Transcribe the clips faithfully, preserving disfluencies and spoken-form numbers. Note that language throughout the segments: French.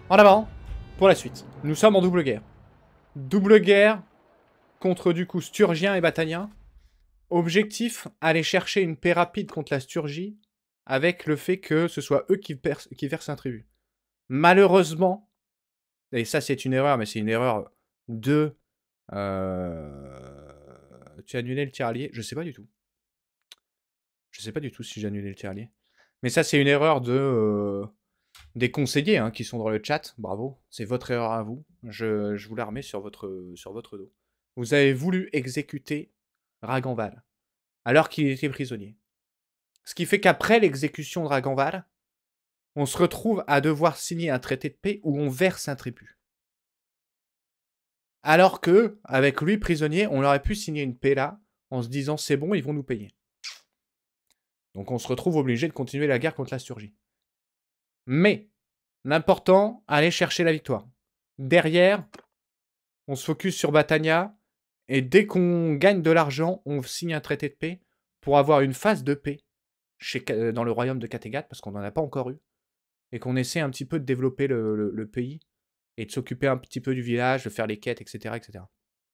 En avant, pour la suite. Nous sommes en double guerre. Double guerre contre du coup Sturgien et Batanien. Objectif, aller chercher une paix rapide contre la Sturgie avec le fait que ce soit eux qui, qui versent un tribut. Malheureusement, et ça c'est une erreur, mais c'est une erreur de... Euh... Tu as annulé le tir allié? Je sais pas du tout. Je sais pas du tout si j'ai annulé le tir allié. Mais ça c'est une erreur de... Euh... des conseillers hein, qui sont dans le chat. Bravo, c'est votre erreur à vous. Je, je vous la remets sur votre, sur votre dos. Vous avez voulu exécuter Raganval alors qu'il était prisonnier. Ce qui fait qu'après l'exécution de Raganval, on se retrouve à devoir signer un traité de paix où on verse un tribut. Alors que, avec lui prisonnier, on aurait pu signer une paix là, en se disant c'est bon, ils vont nous payer. Donc on se retrouve obligé de continuer la guerre contre la Sturgie. Mais, l'important, aller chercher la victoire. Derrière, on se focus sur Battania, et dès qu'on gagne de l'argent, on signe un traité de paix pour avoir une phase de paix chez, dans le royaume de Kattegat, parce qu'on n'en a pas encore eu, et qu'on essaie un petit peu de développer le, le, le pays, et de s'occuper un petit peu du village, de faire les quêtes, et cetera, et cetera.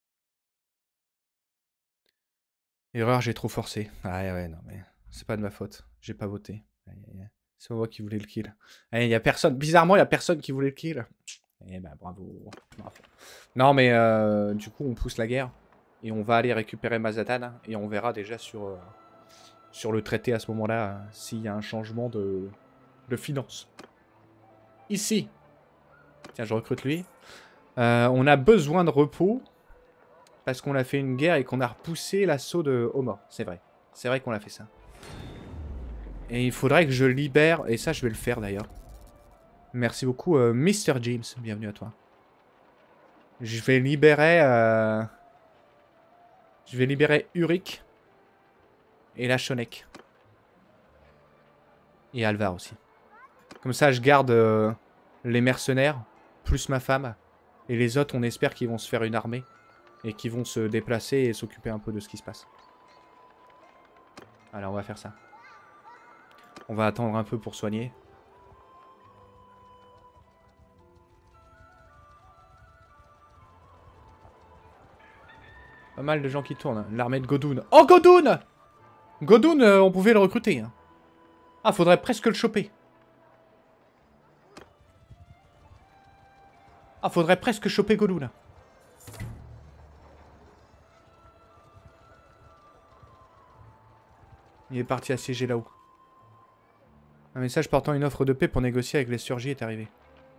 Erreur, j'ai trop forcé. Ah ouais, non, mais c'est pas de ma faute. J'ai pas voté. C'est moi qui voulais le kill. Il y a personne. Bizarrement, il y a personne qui voulait le kill. Eh ben, bravo. bravo. Non, mais euh, du coup, on pousse la guerre. Et on va aller récupérer Mazatlan. Et on verra déjà sur, euh, sur le traité à ce moment-là euh, s'il y a un changement de, de finance. Ici. Tiens, je recrute lui. Euh, on a besoin de repos. Parce qu'on a fait une guerre et qu'on a repoussé l'assaut de Homer. C'est vrai. C'est vrai qu'on a fait ça. Et il faudrait que je libère... Et ça, je vais le faire d'ailleurs. Merci beaucoup, euh, mister James. Bienvenue à toi. Je vais libérer... Euh... Je vais libérer Uric. Et Lachonek. Et Alvar aussi. Comme ça, je garde euh, les mercenaires. Plus ma femme. Et les autres, on espère qu'ils vont se faire une armée. Et qu'ils vont se déplacer et s'occuper un peu de ce qui se passe. Alors, on va faire ça. On va attendre un peu pour soigner. Pas mal de gens qui tournent. L'armée de Godoun. Oh, Godoun! Godoun, euh, on pouvait le recruter. Hein. Ah, faudrait presque le choper. Ah, faudrait presque choper Godoun. Il est parti assiéger là-haut. Un message portant une offre de paix pour négocier avec les surgis est arrivé.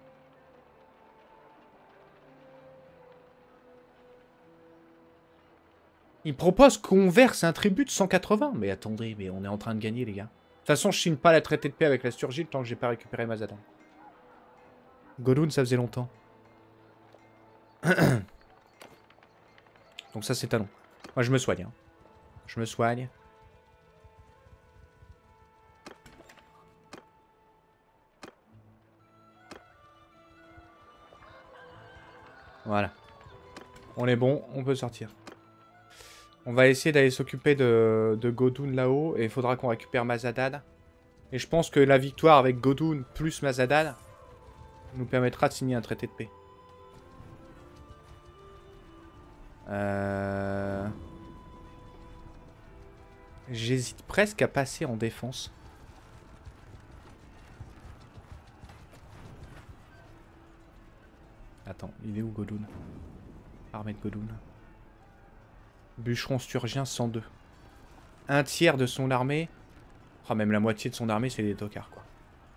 Il propose qu'on verse un tribut de cent quatre-vingts. Mais attendez, mais on est en train de gagner, les gars. De toute façon, je signe pas la traité de paix avec la surgie tant que j'ai pas récupéré Mazatlan. Godoun, ça faisait longtemps. Donc ça, c'est talon. Moi, je me soigne. Hein. Je me soigne. Voilà. On est bon, on peut sortir. On va essayer d'aller s'occuper de, de Godoun là-haut. Et il faudra qu'on récupère Mazatlan. Et je pense que la victoire avec Godoun plus Mazatlan nous permettra de signer un traité de paix. Euh... J'hésite presque à passer en défense. Attends, il est où Godoun? Armée de Godoun. Bûcheron Sturgien cent deux. Un tiers de son armée. Oh, même la moitié de son armée, c'est des tocards, quoi.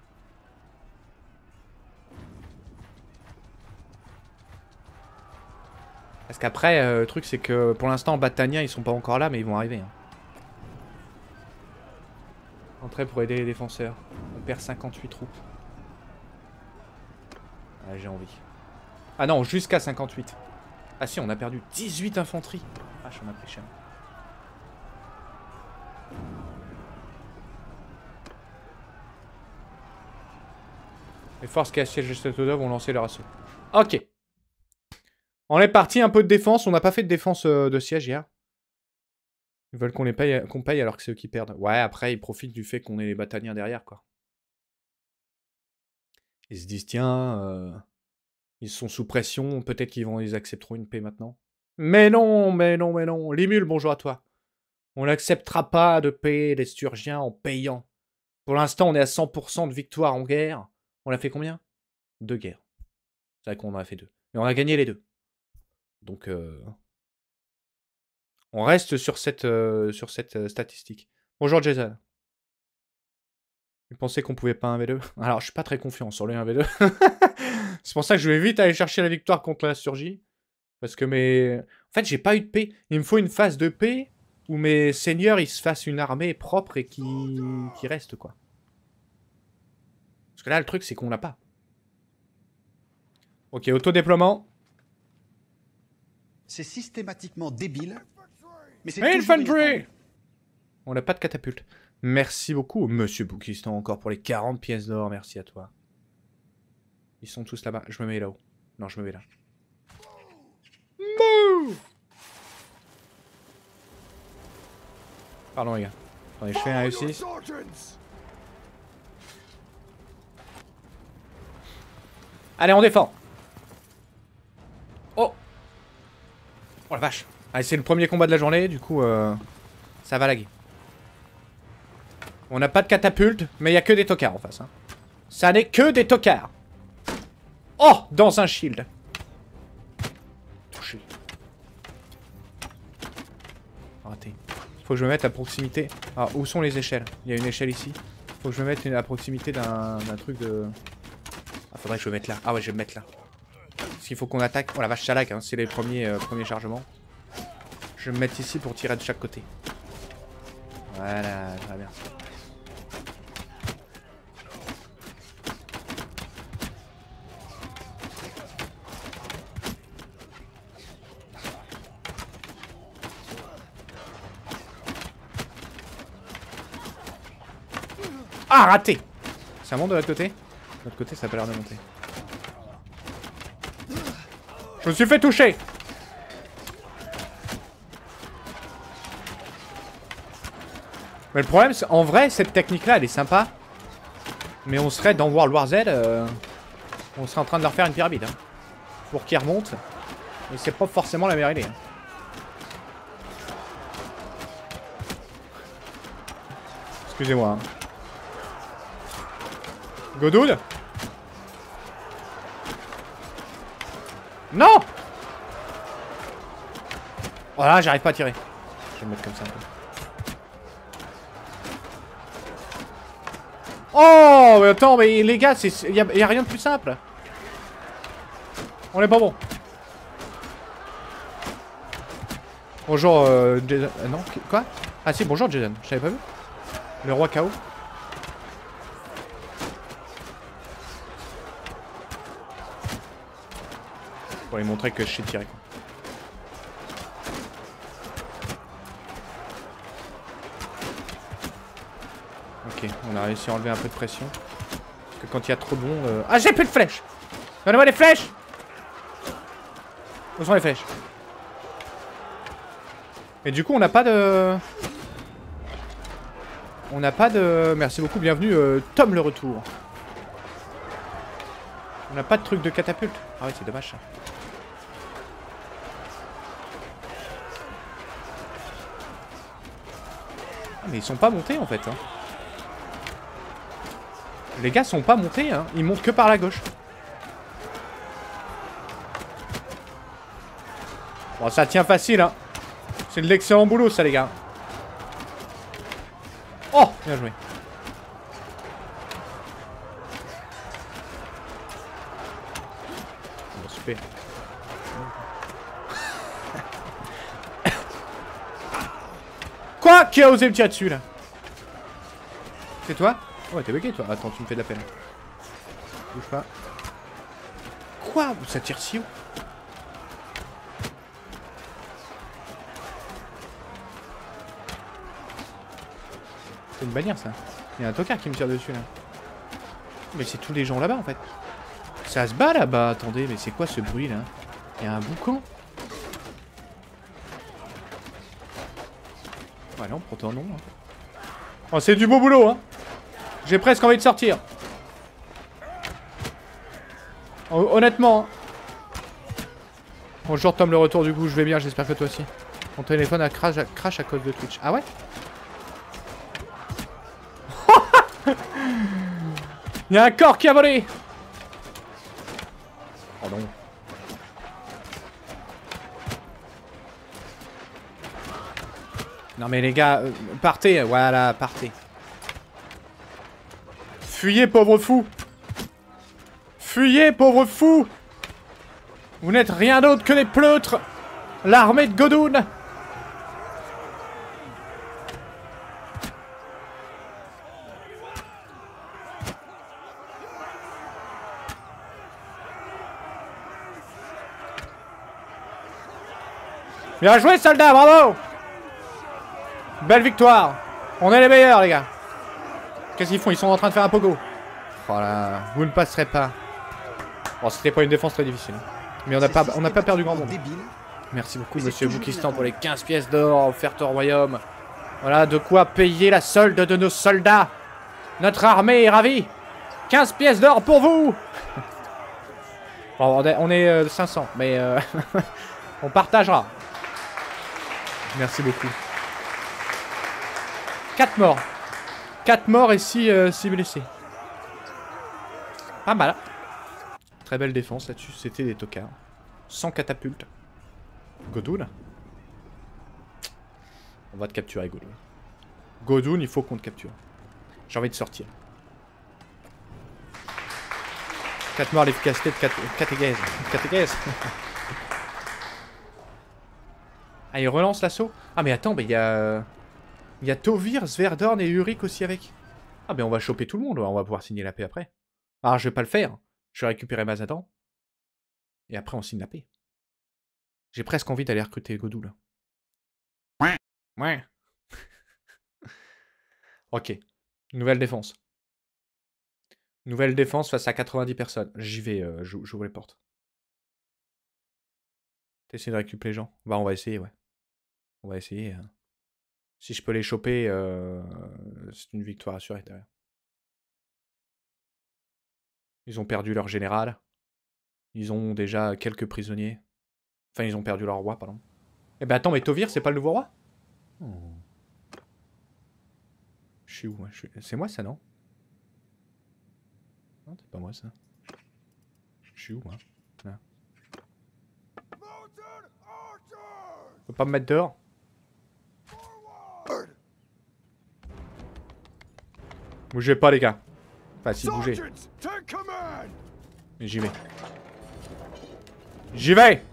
Parce qu'après, euh, le truc, c'est que pour l'instant, Battania, ils sont pas encore là, mais ils vont arriver. Hein. Entrée pour aider les défenseurs. On perd cinquante-huit troupes. Ah, j'ai envie. Ah non, jusqu'à cinquante-huit. Ah si, on a perdu dix-huit infanteries. Ah, j'en ai pris cher. Les forces qui assiègent le château d'œuvre ont lancé leur assaut. Ok. On est parti, un peu de défense. On n'a pas fait de défense euh, de siège hier. Ils veulent qu'on les paye, qu'on paye alors que c'est eux qui perdent. Ouais, après, ils profitent du fait qu'on ait les Battaniens derrière, quoi. Ils se disent, tiens, euh, ils sont sous pression, peut-être qu'ils vont, ils accepteront une paix maintenant. Mais non, mais non, mais non. Limul, bonjour à toi. On n'acceptera pas de paix les Sturgiens en payant. Pour l'instant, on est à cent pour cent de victoire en guerre. On a fait combien? Deux guerres. C'est vrai qu'on en a fait deux. Mais on a gagné les deux. Donc, euh, on reste sur cette, euh, sur cette euh, statistique. Bonjour Jason. Vous pensez qu'on pouvait pas un V deux? Alors, je suis pas très confiant sur le un V deux. C'est pour ça que je vais vite aller chercher la victoire contre la Sturgie. Parce que mes... En fait, j'ai pas eu de paix. Il me faut une phase de paix où mes seigneurs, ils se fassent une armée propre et qui, qui reste, quoi. Parce que là, le truc, c'est qu'on l'a pas. Ok, autodéploiement. C'est systématiquement débile. Mais c'est Infantry! On n'a pas de catapulte. Merci beaucoup, Monsieur Boukistan, encore pour les quarante pièces d'or. Merci à toi. Ils sont tous là-bas. Je me mets là-haut. Non, je me mets là. Move! Pardon, les gars. Attendez, je fais un réussi. Allez, on défend. Oh! Oh la vache. Allez, c'est le premier combat de la journée, du coup, euh, ça va laguer. On n'a pas de catapulte, mais il n'y a que des tocards en face. Hein. Ça n'est que des tocards. Oh! Dans un shield. Touché. Raté. Faut que je me mette à proximité. Ah, où sont les échelles? Il y a une échelle ici. Faut que je me mette à proximité d'un truc de... Ah, faudrait que je me mette là. Ah ouais, je vais me mettre là. Parce qu'il faut qu'on attaque. Oh la vache, ça lag, hein. C'est les premiers, euh, premiers chargements. Je vais me mettre ici pour tirer de chaque côté. Voilà, très bien. Ah, raté! Ça monte de l'autre côté? De l'autre côté, ça a pas l'air de monter. Je me suis fait toucher! Mais le problème, c'est en vrai, cette technique-là, elle est sympa. Mais on serait dans World War Z, euh, on serait en train de leur faire une pyramide. Hein, pour qu'ils remontent. Et c'est pas forcément la meilleure idée. Hein. Excusez-moi. Hein. Godoud? Non! Oh là, j'arrive pas à tirer. Je vais me mettre comme ça un peu. Oh, mais attends, mais les gars, il y, y a rien de plus simple. On est pas bon. Bonjour, euh, Jason. Euh, non, quoi? Ah si, bonjour Jason. Je t'avais pas vu. Le roi K O. Pour lui montrer que je sais tirer, quoi. Ok, on a réussi à enlever un peu de pression. Parce que quand il y a trop de monde... Euh... Ah, j'ai plus de flèches! Donnez-moi des flèches! Où sont les flèches? Et du coup, on n'a pas de... On n'a pas de... Merci beaucoup, bienvenue, euh, Tom le retour. On n'a pas de truc de catapulte. Ah oui, c'est dommage, ça. Ah, mais ils sont pas montés, en fait, hein. Les gars sont pas montés, hein. Ils montent que par la gauche. Bon, ça tient facile, hein. C'est de l'excellent boulot, ça, les gars. Oh, bien joué. Bon, super. Quoi? Qui a osé me tirer dessus, là? C'est toi? Ouais, t'es bugué, toi. Attends, tu me fais de la peine. Bouge pas. Quoi? Ça tire si haut? C'est une bannière, ça. Il y a un tocard qui me tire dessus, là. Mais c'est tous les gens là-bas, en fait. Ça se bat, là-bas. Attendez, mais c'est quoi, ce bruit, là? Il y a un boucan. Ouais, non, pourtant, non. Hein. Oh, c'est du beau boulot, hein. J'ai presque envie de sortir. Honnêtement. Bonjour Tom, le retour du goût, je vais bien, j'espère que toi aussi. Mon téléphone a crash, a crash à cause de Twitch. Ah ouais? Il y a un corps qui a volé. Oh non. Non mais les gars, euh, partez, voilà, partez. Fuyez, pauvre fou. Fuyez, pauvre fou. Vous n'êtes rien d'autre que des pleutres. L'armée de Godoun. Bien joué, soldats, bravo. Belle victoire. On est les meilleurs, les gars. Qu'est-ce qu'ils font? Ils sont en train de faire un pogo. Voilà, vous ne passerez pas. Bon, c'était pas une défense très difficile. Mais on n'a pas, on n'a pas perdu grand monde. Merci beaucoup, monsieur Boukistan, pour les quinze pièces d'or offertes au royaume. Voilà, de quoi payer la solde de nos soldats. Notre armée est ravie. quinze pièces d'or pour vous. Bon, on est, on est euh, cinq cents, mais euh, on partagera. Merci beaucoup. quatre morts. quatre morts et six euh, blessés. Pas mal. Très belle défense là-dessus, c'était des tocards. Sans catapulte. Godoun. On va te capturer, Godoun. Godoun, il faut qu'on te capture. J'ai envie de sortir. quatre morts, l'efficacité de catéchèse. Catéchèse. Ah, il relance l'assaut? Ah, mais attends, mais il y a... Il y a Tovir, Sverdorn et Uric aussi avec. Ah, ben on va choper tout le monde, on va pouvoir signer la paix après. Alors, je vais pas le faire. Je vais récupérer Mazadan. Et après, on signe la paix. J'ai presque envie d'aller recruter Godou, là. Ouais. Ouais. Ok. Nouvelle défense. Nouvelle défense face à quatre-vingt-dix personnes. J'y vais, euh, j'ouvre les portes. T'essayes de récupérer les gens? Bah, on va essayer, ouais. On va essayer. Euh... Si je peux les choper, euh... c'est une victoire assurée derrière. Ils ont perdu leur général. Ils ont déjà quelques prisonniers. Enfin, ils ont perdu leur roi, pardon. Eh ben attends, mais Tovir, c'est pas le nouveau roi? Oh. Je suis où, moi? suis... C'est moi, ça, non? Non, c'est pas moi, ça. Je suis où, moi? Là. Faut pas me mettre dehors? Bougez pas, les gars. Enfin, si, bougez. Mais j'y vais. J'y vais!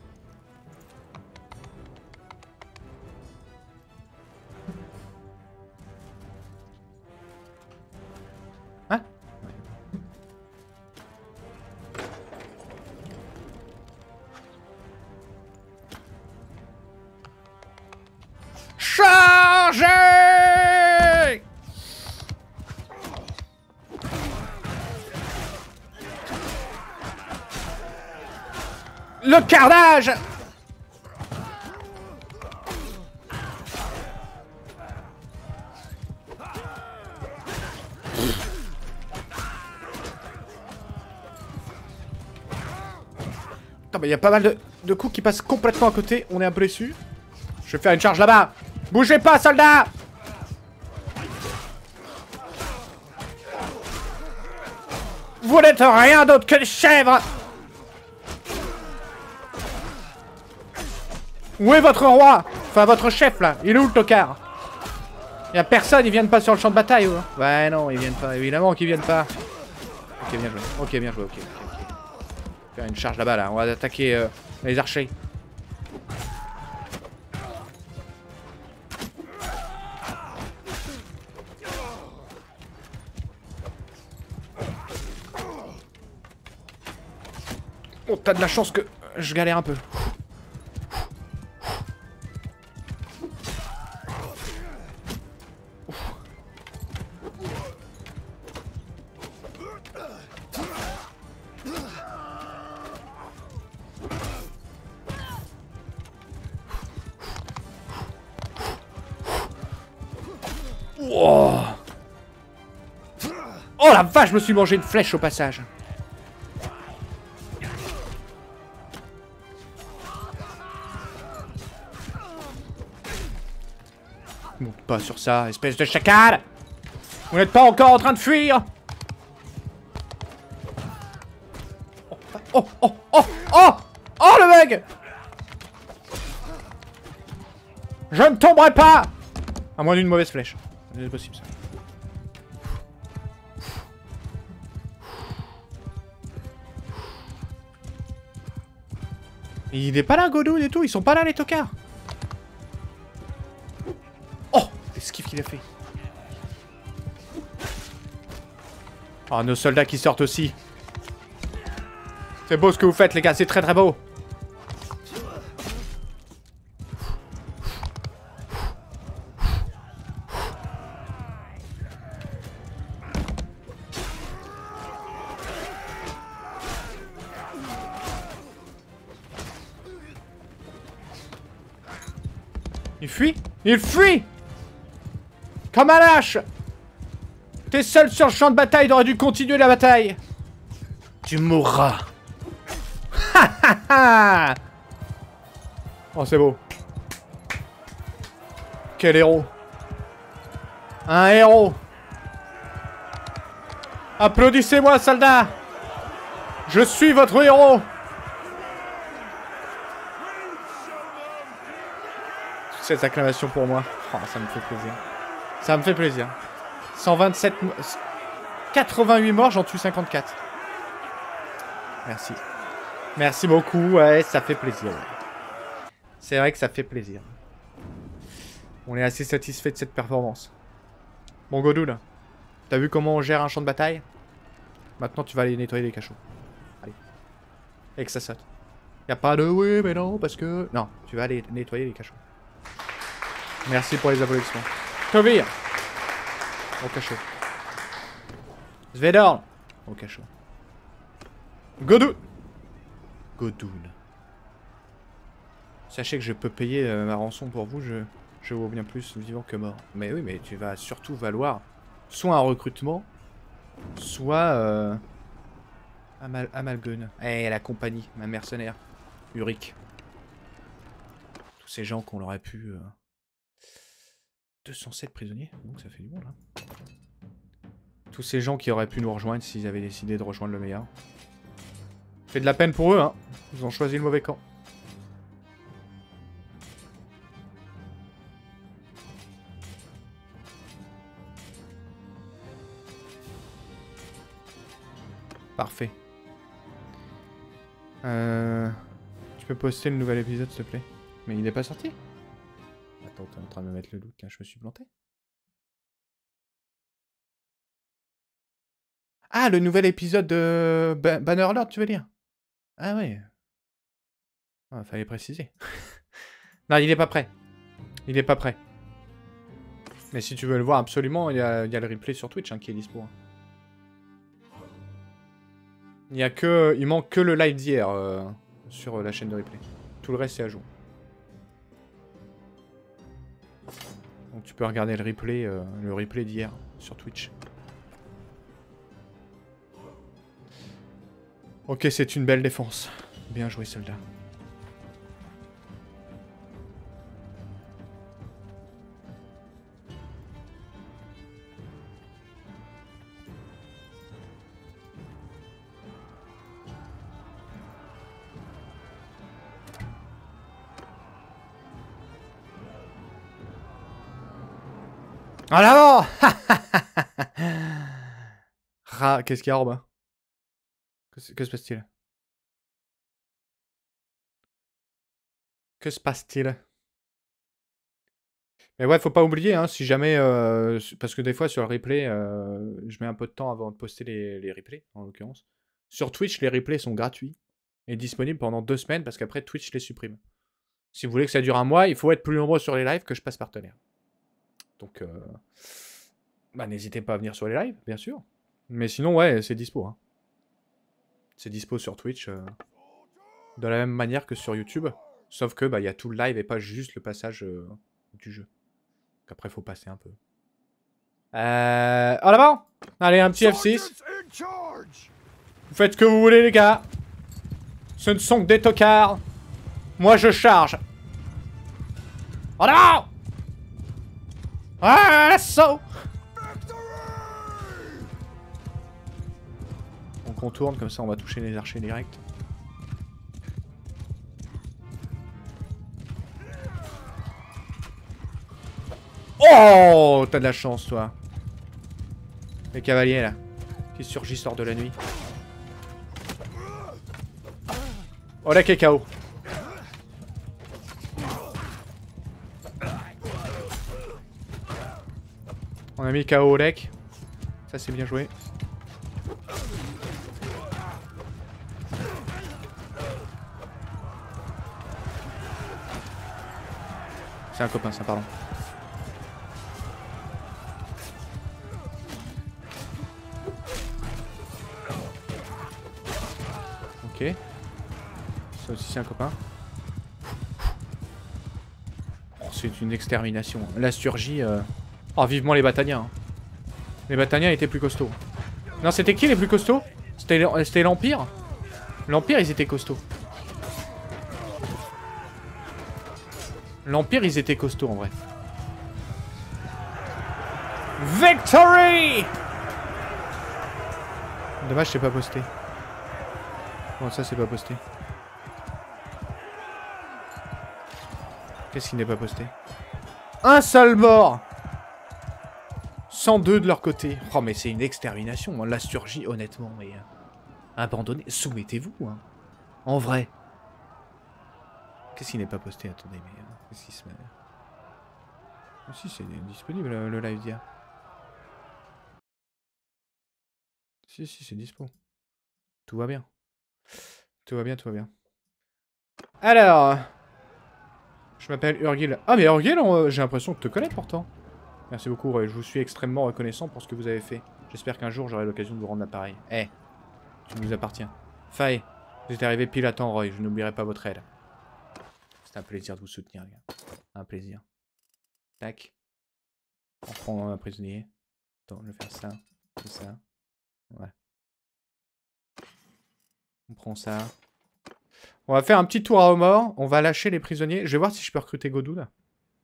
Hein? Chargez! Le carnage! Attends, mais il y a pas mal de, de coups qui passent complètement à côté. On est un peu déçus. Je vais faire une charge là-bas. Bougez pas, soldats! Vous n'êtes rien d'autre que des chèvres! Où est votre roi? Enfin, votre chef, là. Il est où, le tocard? Y'a personne, ils viennent pas sur le champ de bataille, ou? Ouais, non, ils viennent pas. Évidemment qu'ils viennent pas. Ok, bien joué. Ok, bien joué, ok. okay, okay. Faire une charge là-bas, là. On va attaquer euh, les archers. Oh, t'as de la chance que je galère un peu. Oh, oh la vache, je me suis mangé une flèche au passage. Monte pas sur ça, espèce de chacal! Vous n'êtes pas encore en train de fuir! Oh, oh, oh, oh! Oh, le bug! Je ne tomberai pas! À moins d'une mauvaise flèche. C'est possible, ça. Il est pas là, Godoun et tout. Ils sont pas là, les tocards. Oh! L'esquive qu'il a fait. Oh, nos soldats qui sortent aussi. C'est beau ce que vous faites, les gars. C'est très très beau. Il fuit? Il fuit! Comme un lâche! T'es seul sur le champ de bataille, t'aurais dû continuer la bataille! Tu mourras! Ha ha ha! Oh, c'est beau. Quel héros! Un héros! Applaudissez-moi, soldats! Je suis votre héros! Cette acclamation pour moi. Oh, ça me fait plaisir. Ça me fait plaisir. cent vingt-sept... quatre-vingt-huit morts, j'en tue cinquante-quatre. Merci. Merci beaucoup, ouais, ça fait plaisir. C'est vrai que ça fait plaisir. On est assez satisfait de cette performance. Bon, Godoul, t'as vu comment on gère un champ de bataille? Maintenant, tu vas aller nettoyer les cachots. Allez. Et que ça saute. Y'a pas de oui, mais non, parce que... Non, tu vas aller nettoyer les cachots. Merci pour les applaudissements. Tovir! Au cachot. Svedorn! Au cachot. Godoun! Godoun. Sachez que je peux payer euh, ma rançon pour vous, je, je vaux bien plus vivant que mort. Mais oui, mais tu vas surtout valoir soit un recrutement, soit euh, Amal Amalgun. Eh, la compagnie, ma mercenaire. Uric. Tous ces gens qu'on aurait pu... Euh... deux cent sept prisonniers, donc ça fait du bon là. Tous ces gens qui auraient pu nous rejoindre s'ils avaient décidé de rejoindre le meilleur. Fait de la peine pour eux, hein. Ils ont choisi le mauvais camp. Parfait. Euh... Tu peux poster le nouvel épisode, s'il te plaît? Mais il n'est pas sorti? Attends, t'es en train de me mettre le doute, là, je me suis planté. Ah, le nouvel épisode de ba Bannerlord, tu veux dire? Ah ouais. Ah, fallait préciser. Non, il est pas prêt. Il est pas prêt. Mais si tu veux le voir absolument, il y a, il y a le replay sur Twitch hein, qui est dispo. Hein. Il y a que, il manque que le live d'hier euh, sur la chaîne de replay. Tout le reste c'est à jour. Donc tu peux regarder le replay, euh, le replay d'hier sur Twitch. Ok, c'est une belle défense. Bien joué, soldat. En avant. Ra... Qu'est-ce qu'il y a, Robin? Que se, que se passe-t-il? Que se passe-t-il? Mais ouais, faut pas oublier, hein, si jamais... Euh, parce que des fois, sur le replay, euh, je mets un peu de temps avant de poster les, les replays, en l'occurrence. Sur Twitch, les replays sont gratuits et disponibles pendant deux semaines, parce qu'après, Twitch les supprime. Si vous voulez que ça dure un mois, il faut être plus nombreux sur les lives que je passe partenaire. Donc, euh, bah, n'hésitez pas à venir sur les lives, bien sûr. Mais sinon, ouais, c'est dispo. Hein. C'est dispo sur Twitch euh, de la même manière que sur YouTube. Sauf que bah, y a tout le live et pas juste le passage euh, du jeu. Donc après, faut passer un peu. Euh... En avant! Allez, un petit F six. Vous faites ce que vous voulez, les gars. Ce ne sont que des tocards. Moi, je charge. En avant! Ah, l'assaut! On contourne, comme ça on va toucher les archers direct. Oh, t'as de la chance, toi. Les cavaliers, là. Qui surgissent hors de la nuit. Oh, là, qui est K O. On a mis K O au deck. Ça, c'est bien joué. C'est un copain, ça, pardon. Ok. Ça aussi, c'est un copain. Oh, c'est une extermination. La surgie... Euh... Oh, vivement les Battaniens. Les Battaniens étaient plus costauds. Non, c'était qui les plus costauds? C'était l'Empire? L'Empire, ils étaient costauds. L'Empire, ils étaient costauds, en vrai. Victory! Dommage, c'est pas posté. Bon, ça, c'est pas posté. Qu'est-ce qui n'est pas posté? Un seul mort! cent deux de leur côté. Oh, mais c'est une extermination. La surgie, honnêtement, mais... Euh, abandonnez. Soumettez-vous, hein. En vrai. Qu'est-ce qui n'est pas posté? Attendez, mais... Euh, Qu'est-ce qui se met... Ah, si, c'est disponible, le, le live d'hier. Si, si, c'est dispo. Tout va bien. Tout va bien, tout va bien. Alors... Je m'appelle Urgil. Ah, mais Urgil, euh, j'ai l'impression de te connaître, pourtant. Merci beaucoup, ouais, je vous suis extrêmement reconnaissant pour ce que vous avez fait. J'espère qu'un jour j'aurai l'occasion de vous rendre l'appareil. Eh, hey, tu nous appartiens. Faye, vous êtes arrivé pile à temps, Roy, je n'oublierai pas votre aide. C'est un plaisir de vous soutenir, les gars. Un plaisir. Tac. On prend un prisonnier. Attends, je vais faire ça. Ça. Ouais. On prend ça. On va faire un petit tour à mort. On va lâcher les prisonniers. Je vais voir si je peux recruter Godou, là.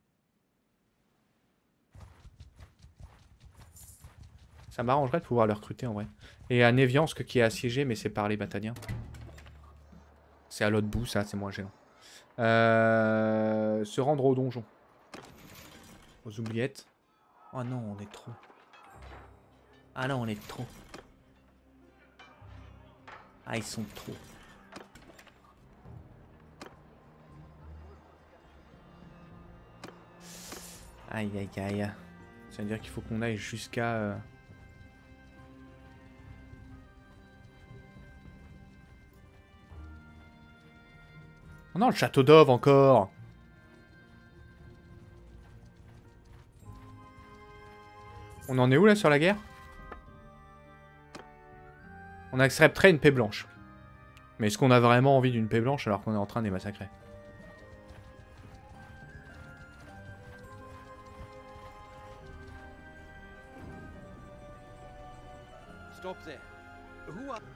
Ça m'arrangerait de pouvoir le recruter en vrai. Et à Neviansk qui est assiégé, mais c'est par les Battaniens. C'est à l'autre bout, ça, c'est moins gênant. Euh... Se rendre au donjon. Aux oubliettes. Oh non, on est trop. Ah non, on est trop. Ah, ils sont trop. Aïe, aïe, aïe. Ça veut dire qu'il faut qu'on aille jusqu'à... Euh... Oh non, le château d'Ove encore. On en est où là sur la guerre? On accepterait une paix blanche. Mais est-ce qu'on a vraiment envie d'une paix blanche alors qu'on est en train de les massacrer? Stop there. Who are...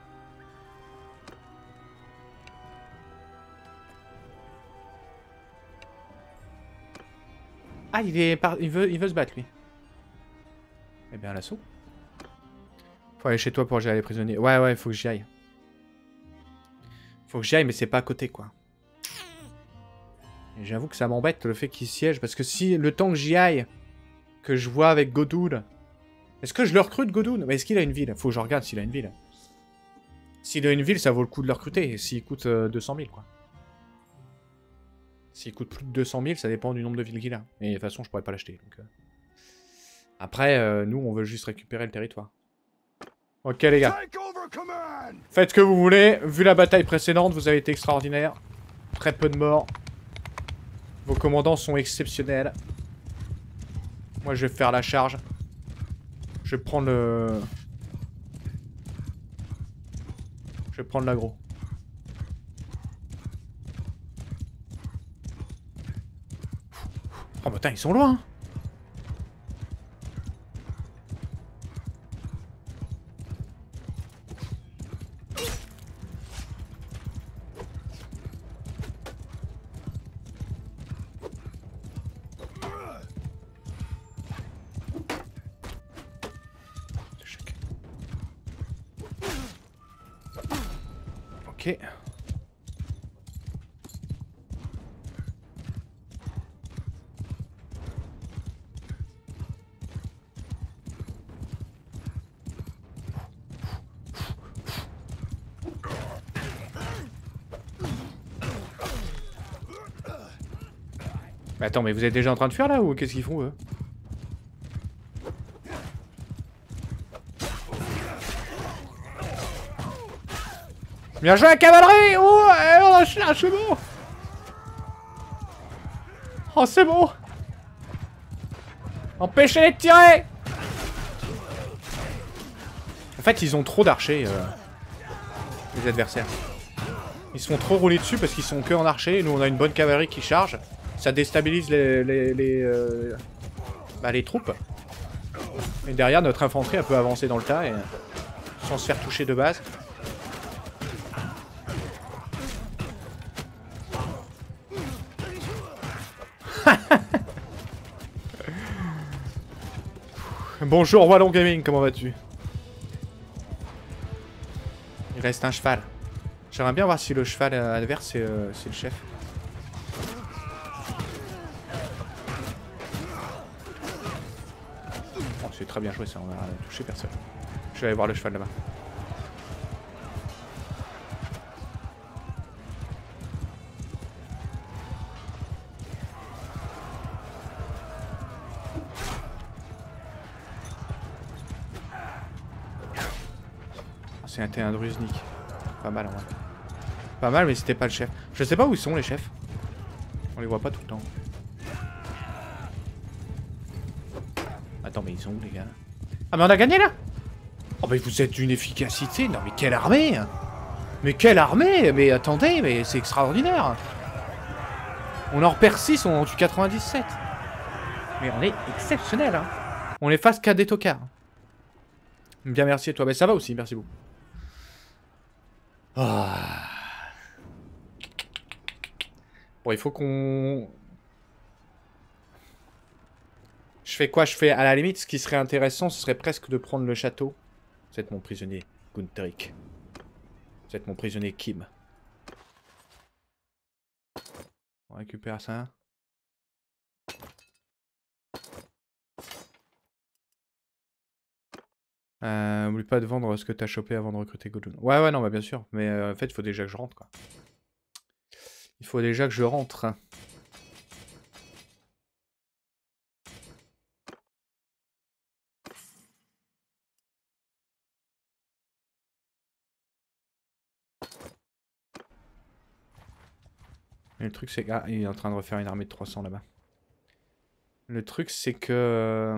Ah, il est par... il veut, il veut se battre, lui. Eh bien, à l'assaut. Faut aller chez toi pour gérer les prisonniers. Ouais, ouais, faut que j'y aille. Faut que j'y aille, mais c'est pas à côté, quoi. J'avoue que ça m'embête, le fait qu'il siège, parce que si le temps que j'y aille, que je vois avec Godoul... Est-ce que je le recrute, Godoul? Mais est-ce qu'il a une ville? Faut que je regarde s'il a une ville. S'il a une ville, ça vaut le coup de le recruter. Et s'il coûte euh, deux cent mille, quoi. S'il coûte plus de deux cent mille, ça dépend du nombre de villes qu'il a. Et de toute façon, je pourrais pas l'acheter. Donc, euh... Après, euh, nous, on veut juste récupérer le territoire. Ok, les gars. Faites ce que vous voulez. Vu la bataille précédente, vous avez été extraordinaire. Très peu de morts. Vos commandants sont exceptionnels. Moi, je vais faire la charge. Je vais prendre le... Je vais prendre l'aggro. Oh, putain, ils sont loin. Ok. Mais attends, mais vous êtes déjà en train de fuir là ou qu'est-ce qu'ils font eux? Bien joué la cavalerie! Oh, eh, on a cherché, c'est bon! Oh, c'est bon! Empêchez-les de tirer! En fait, ils ont trop d'archers, euh, les adversaires. Ils se font trop rouler dessus parce qu'ils sont que en archer. Nous, on a une bonne cavalerie qui charge. Ça déstabilise les, les, les, euh, bah, les troupes. Et derrière, notre infanterie, elle peut avancer dans le tas et, sans se faire toucher de base. Bonjour Wallon Gaming, comment vas-tu? Il reste un cheval. J'aimerais bien voir si le cheval adverse c'est euh, le chef. Oh, c'est très bien joué ça, on a touché personne. Je vais aller voir le cheval là-bas. C'est un drusnik. Pas mal en vrai. Pas mal, mais c'était pas le chef. Je sais pas où ils sont les chefs. On les voit pas tout le temps. Attends, mais ils sont où les gars? Ah mais on a gagné là! Oh mais vous êtes d'une efficacité! Non mais quelle armée! Mais quelle armée! Mais attendez, mais c'est extraordinaire! On en repère six, on en tue quatre-vingt-dix-sept. Mais on est exceptionnel hein! On est face qu'à des tocards. Bien merci à toi. Mais ça va aussi, merci beaucoup. Oh. Bon, il faut qu'on... Je fais quoi? Je fais, à la limite, ce qui serait intéressant, ce serait presque de prendre le château. Vous êtes mon prisonnier, Gunterik. Vous êtes mon prisonnier, Kim. On récupère ça. Euh, oublie pas de vendre ce que t'as chopé avant de recruter Godun. Ouais, ouais, non, bah bien sûr. Mais euh, en fait, il faut déjà que je rentre, quoi. Il faut déjà que je rentre. Et le truc, c'est que... Ah, il est en train de refaire une armée de trois cents là-bas. Le truc, c'est que...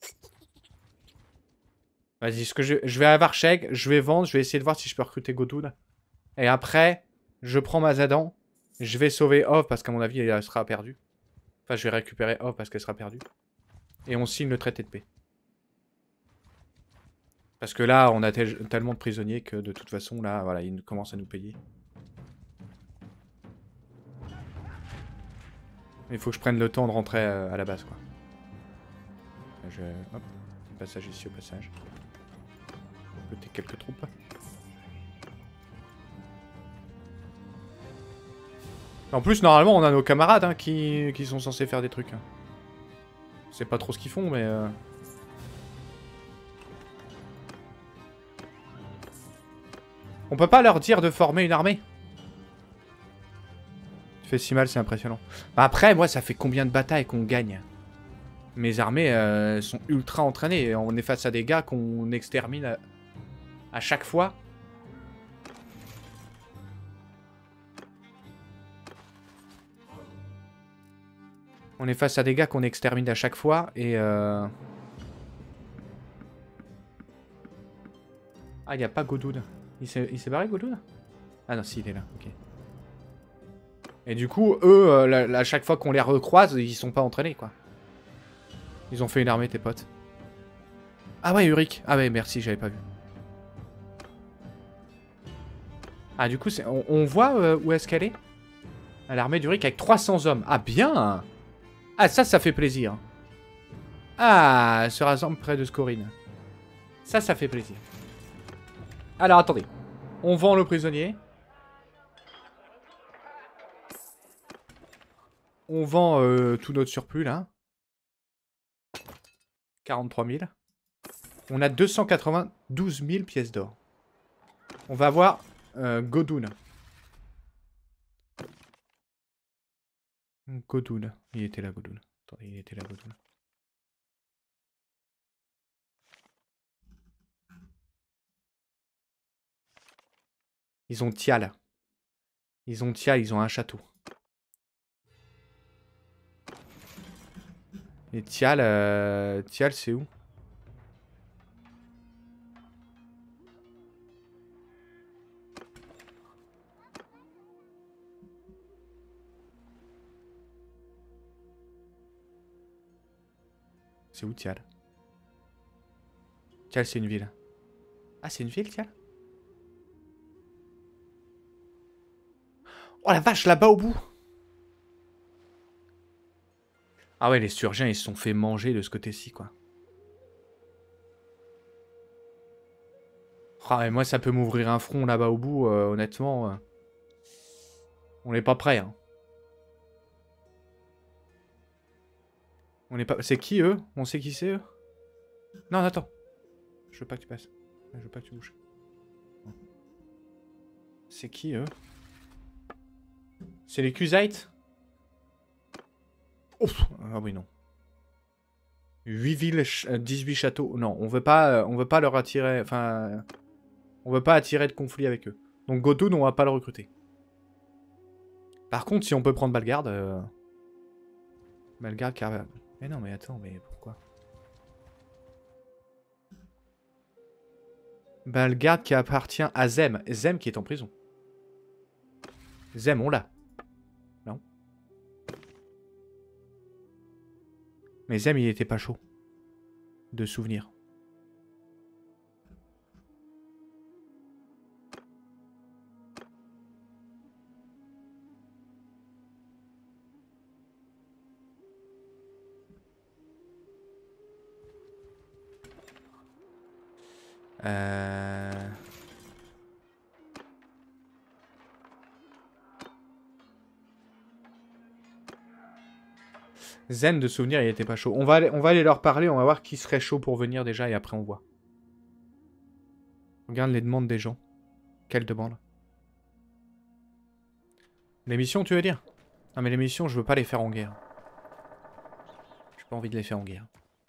Vas-y, ce que je... je vais à Varcheg, je vais vendre, je vais essayer de voir si je peux recruter Godun. Et après, je prends Mazadan, je vais sauver Ov parce qu'à mon avis, elle sera perdue. Enfin, je vais récupérer Ov parce qu'elle sera perdue. Et on signe le traité de paix. Parce que là, on a tel... tellement de prisonniers que de toute façon, là, voilà, ils commencent à nous payer. Il faut que je prenne le temps de rentrer à, à la base, quoi. Je... Hop, passage ici au passage. Côté quelques troupes. En plus, normalement, on a nos camarades hein, qui... qui sont censés faire des trucs. Hein. C'est pas trop ce qu'ils font, mais... Euh... On peut pas leur dire de former une armée. Tu fais si mal, c'est impressionnant. Bah après, moi, ça fait combien de batailles qu'on gagne? Mes armées euh, sont ultra entraînées. On est face à des gars qu'on extermine à... à chaque fois. On est face à des gars qu'on extermine à chaque fois et... Euh... Ah, il n'y a pas Godun. Il s'est barré, Godun? Ah non, si, il est là, ok. Et du coup, eux, euh, à chaque fois qu'on les recroise, ils sont pas entraînés, quoi. Ils ont fait une armée, tes potes. Ah ouais, Uric. Ah ouais, merci, j'avais pas vu. Ah, du coup, on, on voit euh, où est-ce qu'elle est? L'armée d'Uric avec trois cents hommes. Ah, bien! Ah, ça, ça fait plaisir. Ah, elle se rassemble près de Scorine. Ça, ça fait plaisir. Alors, attendez. On vend le prisonnier. On vend euh, tout notre surplus là. quarante-trois mille. On a deux cent quatre-vingt-douze mille pièces d'or. On va voir euh, Godoun. Godoun. Il était là, Godoun. Attendez, il était là, Godoun. Ils ont Tial. Ils ont Tial, ils ont un château. Et Tial, euh... Tial, c'est où? C'est où Tial? Tial, c'est une ville. Ah, c'est une ville, Tial? Oh la vache, là-bas au bout! Ah ouais, les Sturgiens, ils se sont fait manger de ce côté-ci, quoi. Ah, mais moi, ça peut m'ouvrir un front là-bas au bout, euh, honnêtement. Euh... On n'est pas prêt, hein. On n'est pas... C'est qui, eux? On sait qui c'est, eux? Non, attends. Je veux pas que tu passes. Je veux pas que tu bouges. C'est qui, eux? C'est les Kuzites? Ouf. Ah oui, non. huit villes, dix-huit châteaux. Non, on veut pas, on veut pas leur attirer... Enfin... On veut pas attirer de conflit avec eux. Donc Godoun, on va pas le recruter. Par contre, si on peut prendre Balgarde... Euh... Balgarde, car... Mais non, mais attends, mais pourquoi? Balgarde qui appartient à Zem. Zem qui est en prison. Zem, on l'a. Non. Mais Zem, il était pas chaud. De souvenir. Euh... Zen de souvenir, il était pas chaud. On va, aller, on va aller leur parler, on va voir qui serait chaud pour venir déjà et après on voit. Regarde les demandes des gens. Quelles demandes? Les missions, tu veux dire? Non mais les missions, je veux pas les faire en guerre. J'ai pas envie de les faire en guerre.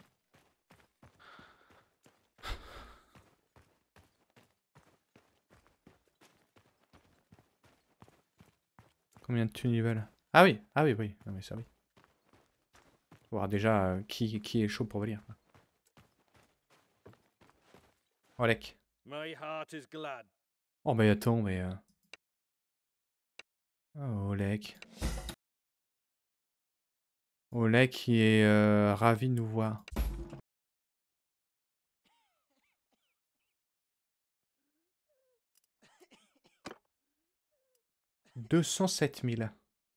Combien de thunes ils veulent? Ah oui, ah oui, oui. Non mais ça oui. Voir déjà euh, qui, qui est chaud pour venir. Olek. Oh mais attends, mais... Euh... Oh, Olek. Olek qui est euh, ravi de nous voir. deux cent sept mille.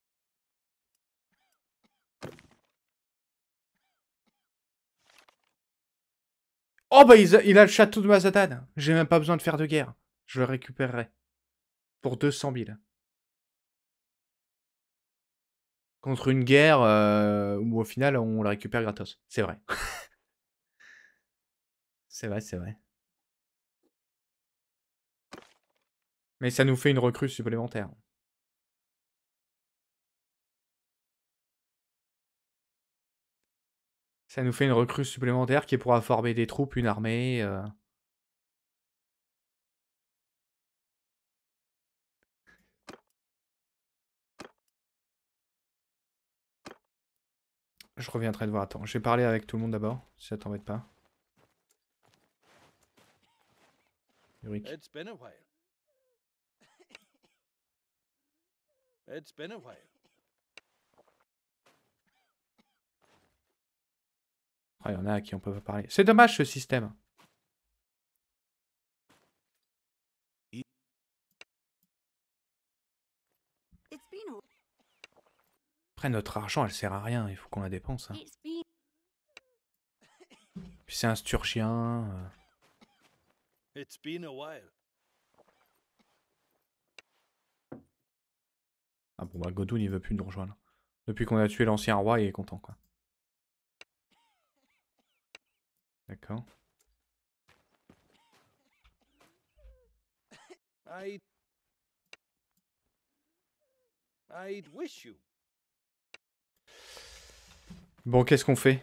Oh bah il a, il a le château de Mazadan. J'ai même pas besoin de faire de guerre. Je le récupérerai. Pour deux cent mille. Contre une guerre euh, où au final on le récupère gratos. C'est vrai. C'est vrai, c'est vrai. Mais ça nous fait une recrue supplémentaire. Ça nous fait une recrue supplémentaire qui pourra former des troupes, une armée. Euh... Je reviendrai te voir. Attends, je vais parler avec tout le monde d'abord, si ça t'embête pas. Yorick. It's been a while. It's been a while. Ah, il y en a à qui on peut pas parler. C'est dommage ce système. Après, notre argent, elle sert à rien. Il faut qu'on la dépense. Hein. Puis c'est un sturgien. Euh... It's been a while. Ah bon, bah Godoun, il veut plus nous rejoindre. Depuis qu'on a tué l'ancien roi, il est content, quoi. D'accord. I'd... I'd wish you. Bon, qu'est-ce qu'on fait?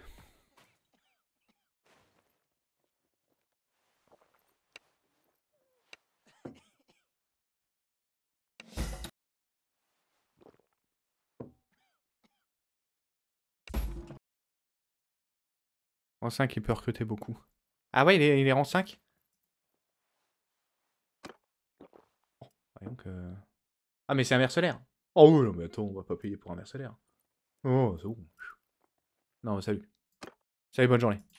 Rang cinq, il peut recruter beaucoup. Ah ouais, il est, il est rang cinq? Oh, voyons que... Ah, mais c'est un mercenaire. Oh oui, non, mais attends, on va pas payer pour un mercenaire. Oh, c'est bon. Non, salut. Salut, bonne journée.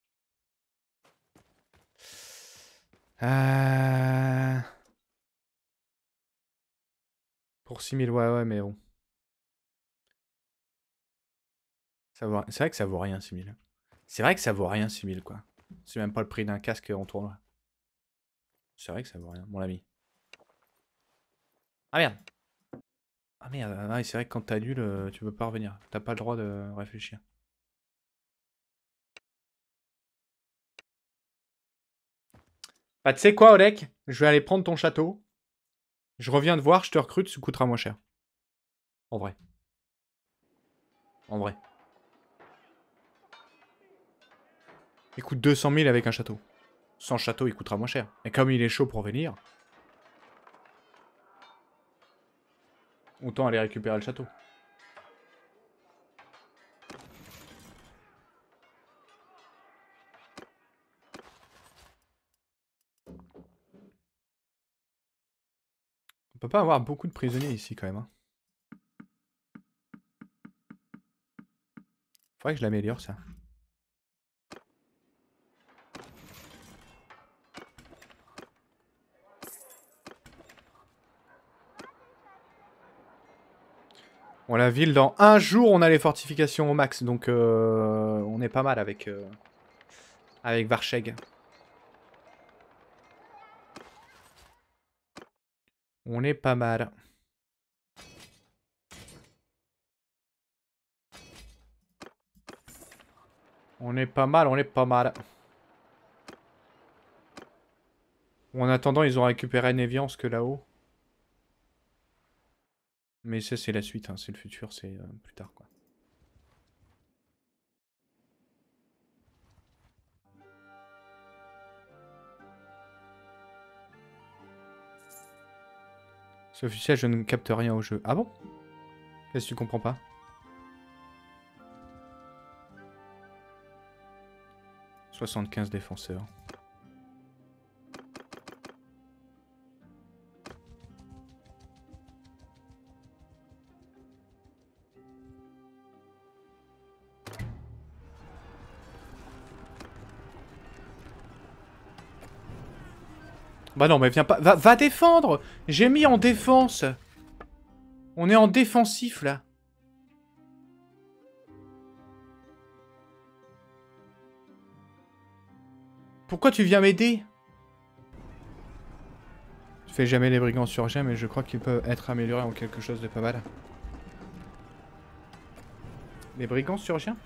Euh... Pour six mille, ouais, ouais, mais bon. Ça vaut... C'est vrai que ça vaut rien, six mille. C'est vrai que ça vaut rien, six mille, quoi. C'est même pas le prix d'un casque en tournoi. C'est vrai que ça vaut rien, mon ami. Ah merde. Ah merde, ah, c'est vrai que quand t'annules, euh, tu peux pas revenir. T'as pas le droit de réfléchir. Bah, tu sais quoi, Olek? Je vais aller prendre ton château. Je reviens te voir, je te recrute, ça coûtera moins cher. En vrai. En vrai. Il coûte deux cent mille avec un château. Sans château, il coûtera moins cher. Et comme il est chaud pour venir, autant aller récupérer le château. On peut pas avoir beaucoup de prisonniers ici quand même. Hein. Faudrait que je l'améliore ça. Bon, la ville, dans un jour, on a les fortifications au max. Donc, euh, on est pas mal avec, euh, avec Varcheg. On est pas mal. On est pas mal, on est pas mal. En attendant, ils ont récupéré Neviansk là-haut. Mais ça, c'est la suite, hein. C'est le futur, c'est euh, plus tard, quoi. C'est officiel, je ne capte rien au jeu. Ah bon? Qu'est-ce que tu comprends pas? soixante-quinze défenseurs. Bah non, mais viens pas... Va, va défendre! J'ai mis en défense! On est en défensif, là. Pourquoi tu viens m'aider? Je fais jamais les brigands sur G, mais je crois qu'ils peuvent être améliorés en quelque chose de pas mal. Les brigands sur G?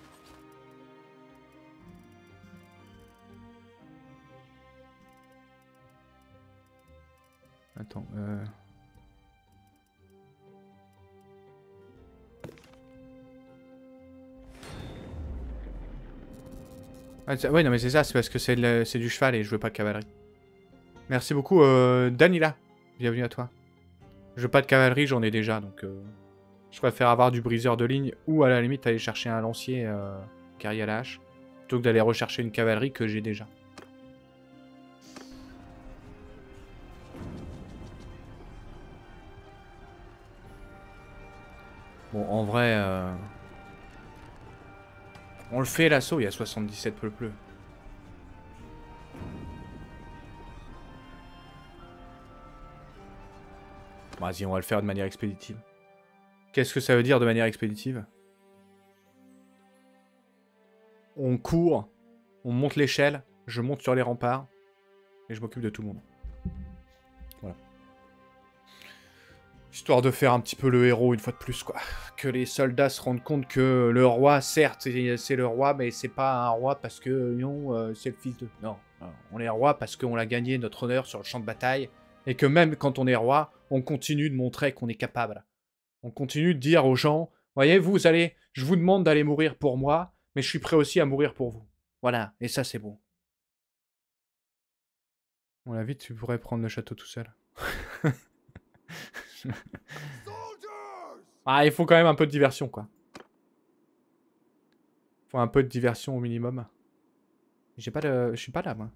Attends, euh... Ah, ouais, non mais c'est ça, c'est parce que c'est du cheval et je veux pas de cavalerie. Merci beaucoup, euh, Danila. Bienvenue à toi. Je veux pas de cavalerie, j'en ai déjà, donc... Euh, je préfère avoir du briseur de ligne ou à la limite aller chercher un lancier euh, guerrier à la hache, plutôt que d'aller rechercher une cavalerie que j'ai déjà. Bon, en vrai... Euh... On le fait l'assaut, il y a soixante-dix-sept peupleux. Vas-y, on va le faire de manière expéditive. Qu'est-ce que ça veut dire de manière expéditive? On court, on monte l'échelle, je monte sur les remparts, et je m'occupe de tout le monde. Voilà. Histoire de faire un petit peu le héros une fois de plus, quoi. Que les soldats se rendent compte que le roi, certes, c'est le roi, mais c'est pas un roi parce que, non, euh, c'est le fils de... Non, non, on est roi parce qu'on a gagné notre honneur sur le champ de bataille, et que même quand on est roi, on continue de montrer qu'on est capable. On continue de dire aux gens, voyez, vous allez, je vous demande d'aller mourir pour moi, mais je suis prêt aussi à mourir pour vous. Voilà, et ça c'est bon. On l'a vite, tu pourrais prendre le château tout seul. Ah, il faut quand même un peu de diversion, quoi. Faut un peu de diversion au minimum. J'ai pas de... Je suis pas là, moi.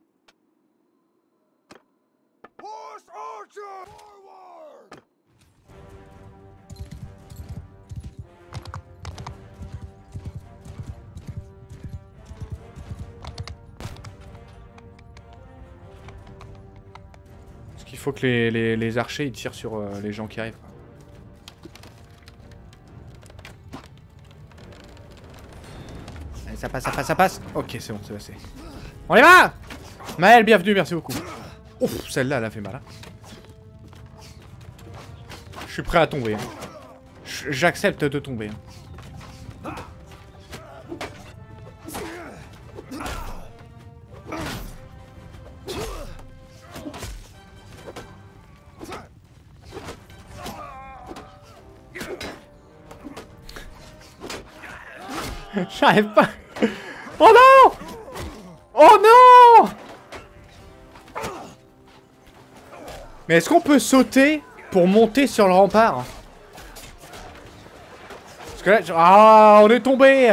Parce qu'il faut que les, les, les archers ils tirent sur euh, les gens qui arrivent, quoi. Allez, ça passe, ça passe, ça passe. Ok, c'est bon, c'est passé. On y va! Maël, bienvenue, merci beaucoup. Ouf, celle-là, elle a fait mal. Hein. Je suis prêt à tomber. Hein. J'accepte de tomber. Hein. J'arrive pas. Oh non! Oh non! Mais est-ce qu'on peut sauter pour monter sur le rempart? Parce que là, je... ah, on est tombé.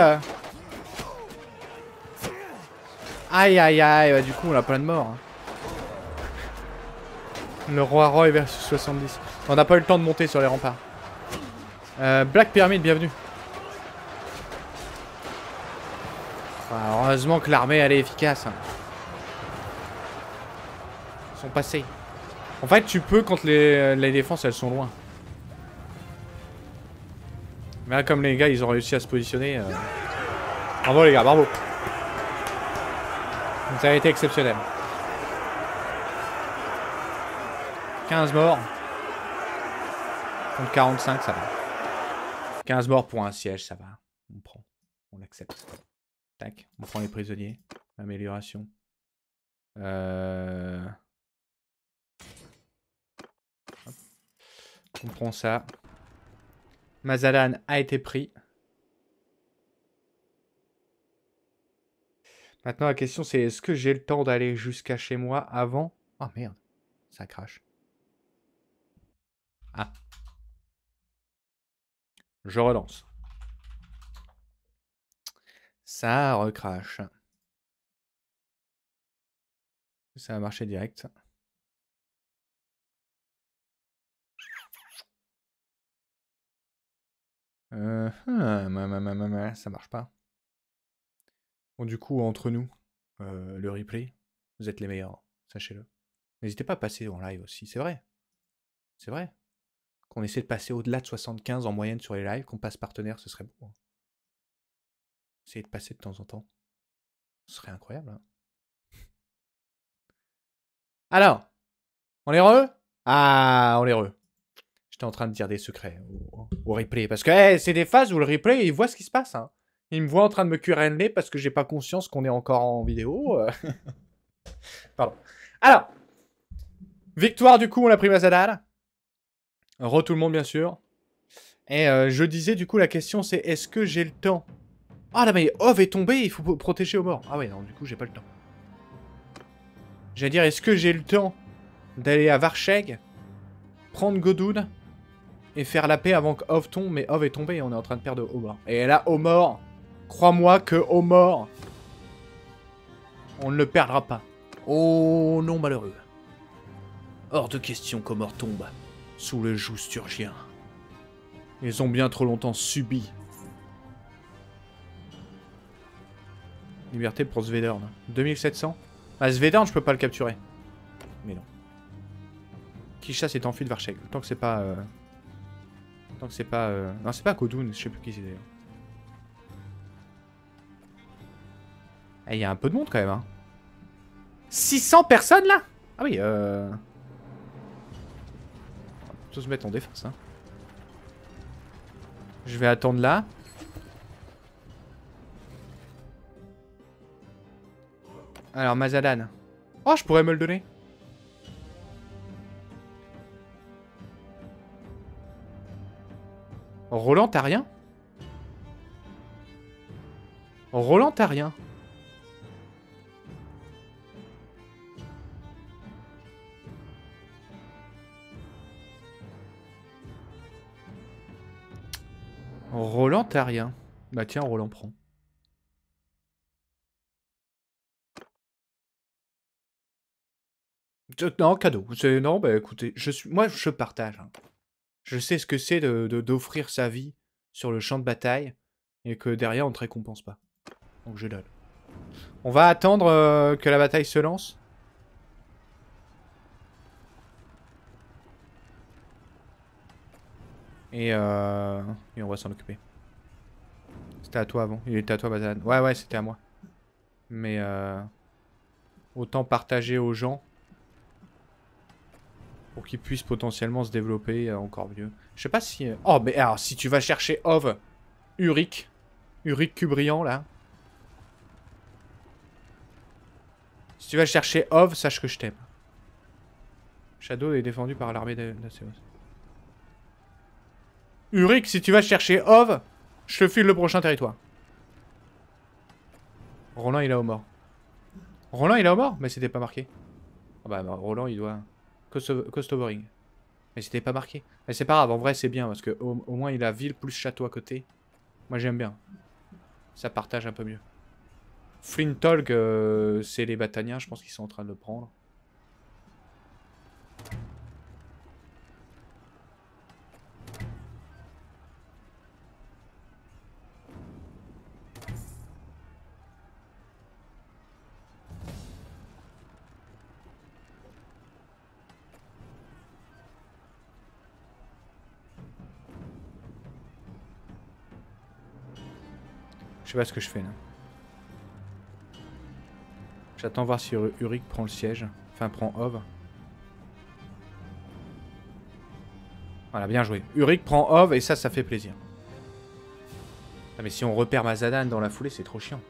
Aïe aïe aïe, bah, du coup on a plein de morts. Hein. Le roi Roy versus soixante-dix. On n'a pas eu le temps de monter sur les remparts. Euh, Black Pyramid, bienvenue. Enfin, heureusement que l'armée elle est efficace. Hein. Ils sont passés. En fait, tu peux quand les, les défenses elles sont loin. Mais là, comme les gars ils ont réussi à se positionner. Euh... Bravo les gars, bravo. Ça a été exceptionnel. quinze morts. Contre quarante-cinq, ça va. quinze morts pour un siège, ça va. On prend. On l'accepte. Tac. On prend les prisonniers. Amélioration. Euh... Hop. On prend ça. Mazalan a été pris. Maintenant, la question, c'est est-ce que j'ai le temps d'aller jusqu'à chez moi avant... Oh merde. Ça crache. Ah. Je relance. Ça recrache. Ça a marché direct. Euh, ah, ça marche pas. Bon, du coup, entre nous, euh, le replay, vous êtes les meilleurs, sachez-le. N'hésitez pas à passer en live aussi, c'est vrai. C'est vrai. Qu'on essaie de passer au-delà de soixante-quinze en moyenne sur les lives, qu'on passe partenaire, ce serait beau. Essayez de passer de temps en temps. Ce serait incroyable. Hein. Alors, on est heureux? Ah, on est heureux. J'étais en train de dire des secrets au, au replay. Parce que hey, c'est des phases où le replay, il voit ce qui se passe. Hein. Il me voit en train de me curer le nez parce que j'ai pas conscience qu'on est encore en vidéo. Pardon. Alors, victoire du coup, on a pris Mazadal. Re tout le monde, bien sûr. Et euh, je disais, du coup, la question, c'est est-ce que j'ai le temps? Ah là, mais Ov est tombé, il faut protéger aux morts. Ah ouais, non, du coup, j'ai pas le temps. J'allais dire, est-ce que j'ai le temps d'aller à Varcheg, prendre Godoun et faire la paix avant que Ov tombe? Mais Ov est tombé et on est en train de perdre Omor. Et là, Omor, crois-moi que Omor, on ne le perdra pas. Oh non, malheureux. Hors de question qu'Omor tombe sous le joug sturgien. Ils ont bien trop longtemps subi. Liberté pour Svedorn. deux mille sept cents. Ah, Svedorn, je peux pas le capturer. Mais non. Kisha s'est enfui de Varcheg. Tant que c'est pas... Euh... Tant que c'est pas... Euh... Non, c'est pas Godoun. Je sais plus qui c'est d'ailleurs. Il eh, y a un peu de monde quand même. Hein. six cents personnes là? Ah oui, euh... plutôt se mettre en défense. Hein. Je vais attendre là. Alors, Mazadan. Oh, je pourrais me le donner. Roland, t'as rien? Roland, t'as rien. Roland, t'as rien. Bah tiens, Roland prend. Non, cadeau. Non, bah écoutez, je suis, moi je partage. Hein. Je sais ce que c'est de, de, d'offrir sa vie sur le champ de bataille et que derrière on te récompense pas. Donc je donne. On va attendre euh, que la bataille se lance. Et, euh, et on va s'en occuper. C'était à toi avant. Il était à toi, Bazan. Ouais, ouais, c'était à moi. Mais euh, autant partager aux gens pour qu'ils puissent potentiellement se développer euh, encore mieux. Je sais pas si... Euh... Oh, mais alors, si tu vas chercher Ov, Uric, Uric Cubrian, là. Si tu vas chercher Ov, sache que je t'aime. Shadow est défendu par l'armée d'Aceos. Uric, si tu vas chercher Ov, je te file le prochain territoire. Roland, il est au mort. Roland, il est au mort? Mais c'était pas marqué. Ah bah, bah Roland, il doit... Cost overing. Mais c'était pas marqué. Mais c'est pas grave, en vrai, c'est bien, parce que au, au moins, il a ville plus château à côté. Moi, j'aime bien. Ça partage un peu mieux. Flintolg, euh, c'est les Bataniens, je pense qu'ils sont en train de le prendre. Je sais pas ce que je fais là. J'attends voir si Uric prend le siège. Enfin, prend Ov. Voilà, bien joué. Uric prend Ov et ça, ça fait plaisir. Ah, mais si on repère Mazadan dans la foulée, c'est trop chiant.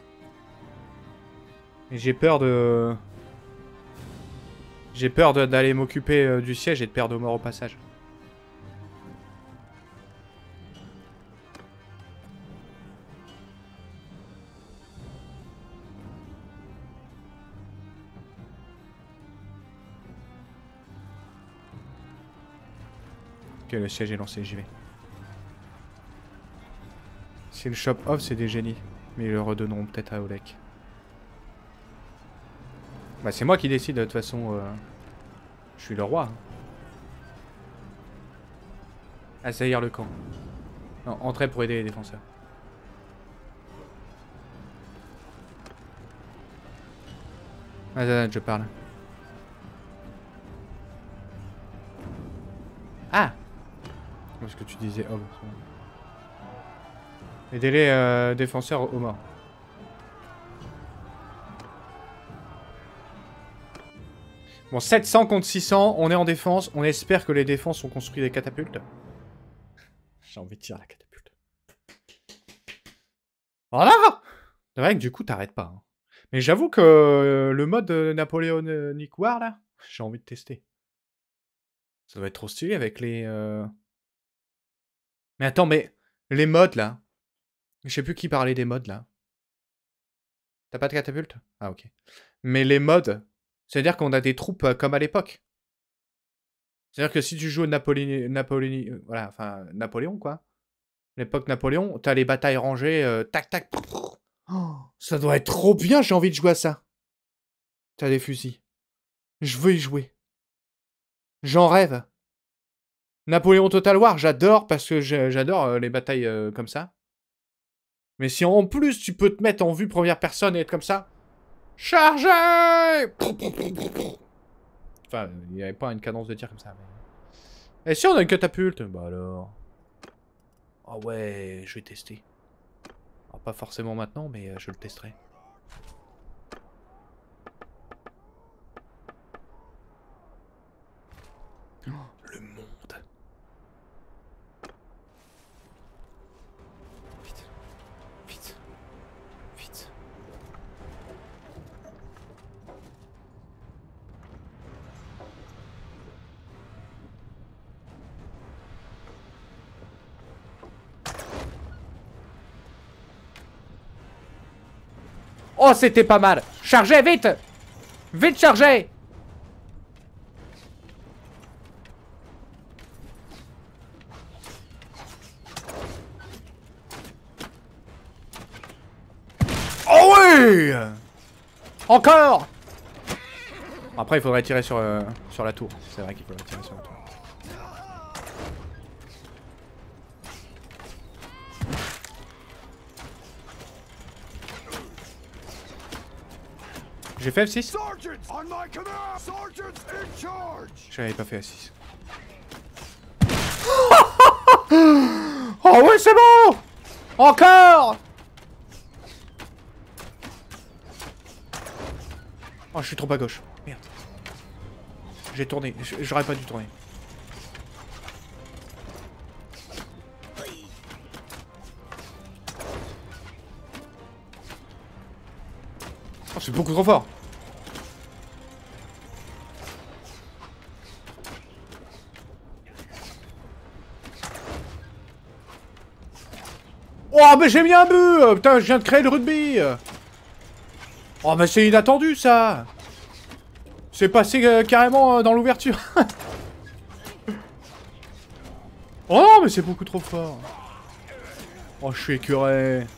Et j'ai peur de... J'ai peur d'aller m'occuper euh, du siège et de perdre mort au passage. Ok, le siège est lancé, j'y vais. Si le shop off, c'est des génies. Mais ils le redonneront peut-être à Olek. Bah, c'est moi qui décide, de toute façon. Euh... Je suis le roi. Assaillir le camp. Non, entrer pour aider les défenseurs. Ah, je parle. Ah! Parce que tu disais oh. Aider les euh, défenseurs au mort. Bon, sept cents contre six cents, on est en défense. On espère que les défenses ont construit des catapultes. J'ai envie de tirer la catapulte. Voilà! C'est vrai que du coup, t'arrêtes pas. Hein. Mais j'avoue que euh, le mode euh, Napoléonic War, là, j'ai envie de tester. Ça doit être trop stylé avec les... Euh... Mais attends, mais les modes, là. Je sais plus qui parlait des modes, là. T'as pas de catapulte? Ah, ok. Mais les modes, c'est-à-dire qu'on a des troupes euh, comme à l'époque. C'est-à-dire que si tu joues Napoléon... Napoléon... Euh, voilà, enfin, Napoléon, quoi. L'époque Napoléon, t'as les batailles rangées, euh, tac, tac. Oh, ça doit être trop bien, j'ai envie de jouer à ça. T'as des fusils. Je veux y jouer. J'en rêve. Napoléon Total War, j'adore parce que j'adore euh, les batailles euh, comme ça. Mais si en plus tu peux te mettre en vue première personne et être comme ça. Chargez! Enfin, il n'y avait pas une cadence de tir comme ça. Mais... Et si on a une catapulte? Bah alors. Ah oh ouais, je vais tester. Alors pas forcément maintenant, mais euh, je le testerai. Oh, le monde. Oh, c'était pas mal. Chargez, vite. Vite, chargez. Oh oui. Encore. Après, il faudrait tirer sur, euh, sur la tour. C'est vrai qu'il faudrait tirer sur la tour. J'ai fait F six? J'avais pas fait F six. Oh ouais, c'est bon. Encore. Oh, je suis trop à gauche. Merde. J'ai tourné. J'aurais pas dû tourner. Oh, c'est beaucoup trop fort. Oh, mais j'ai mis un but. Putain, je viens de créer le rugby. Oh, mais c'est inattendu, ça. C'est passé euh, carrément euh, dans l'ouverture. Oh non, mais c'est beaucoup trop fort. Oh, je suis écœuré.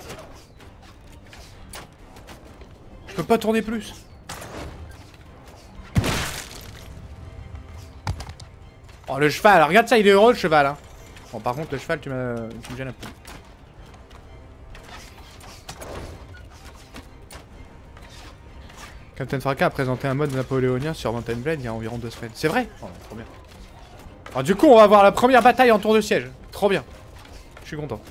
Je peux pas tourner plus. Oh, le cheval. Regarde ça, il est heureux, le cheval. Hein. Bon, par contre, le cheval, tu me, tu me gênes un peu. Captain Fracas a présenté un mode napoléonien sur Mountain Blade il y a environ deux semaines. C'est vrai? Oh, trop bien. Alors du coup, on va avoir la première bataille en tour de siège. Trop bien. Je suis content.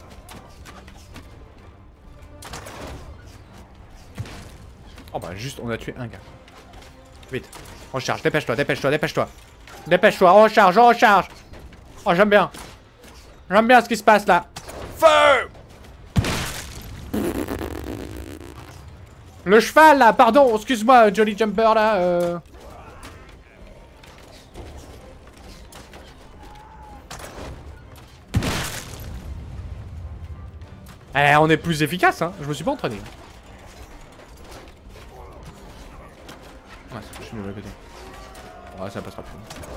Oh bah juste, on a tué un gars. Vite. Recharge, dépêche-toi, dépêche-toi, dépêche-toi. Dépêche-toi, recharge, recharge. Oh, j'aime bien. J'aime bien ce qui se passe là. Feu! Le cheval là, pardon, excuse-moi, Jolly Jumper là. Euh... Eh, on est plus efficace, hein. Je me suis pas entraîné. Ouais, je suis mieux à côté. Ouais, ça passera plus.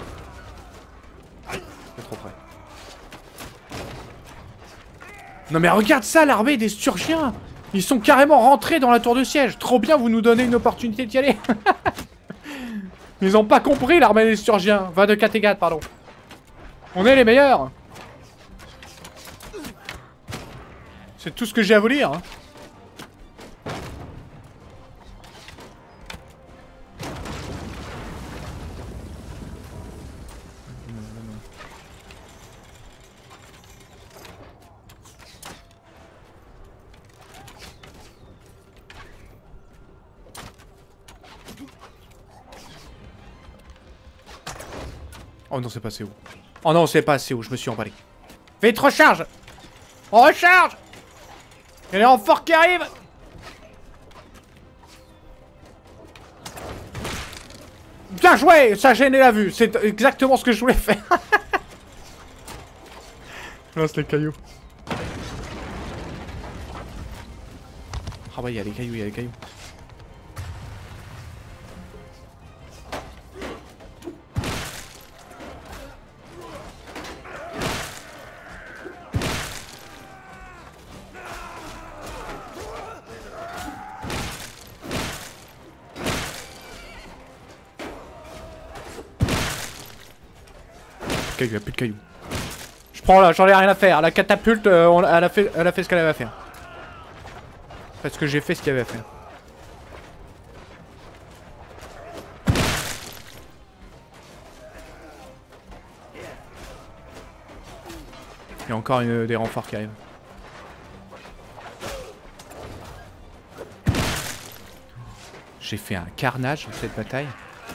C'est trop près. Non mais regarde ça, l'armée des Sturgiens. Ils sont carrément rentrés dans la tour de siège. Trop bien, vous nous donnez une opportunité d'y aller. Ils ont pas compris l'armée des Sturgiens. vingt de Kattegat, pardon. On est les meilleurs. C'est tout ce que j'ai à vous dire. Hein. Oh non, c'est pas assez haut. Oh non, c'est pas assez haut, je me suis emballé. Vite, recharge. On recharge. Il y a les renforts qui arrivent. Bien joué. Ça a gêné la vue. C'est exactement ce que je voulais faire. Lance les cailloux. Ah ouais, il y a les cailloux, il y a les cailloux. Il y a plus de cailloux. Je prends là, j'en ai rien à faire. La catapulte, euh, on, elle, a fait, elle a fait ce qu'elle avait à faire. Parce que j'ai fait ce qu'il y avait à faire. Il y a encore une, des renforts qui arrivent. J'ai fait un carnage dans cette bataille.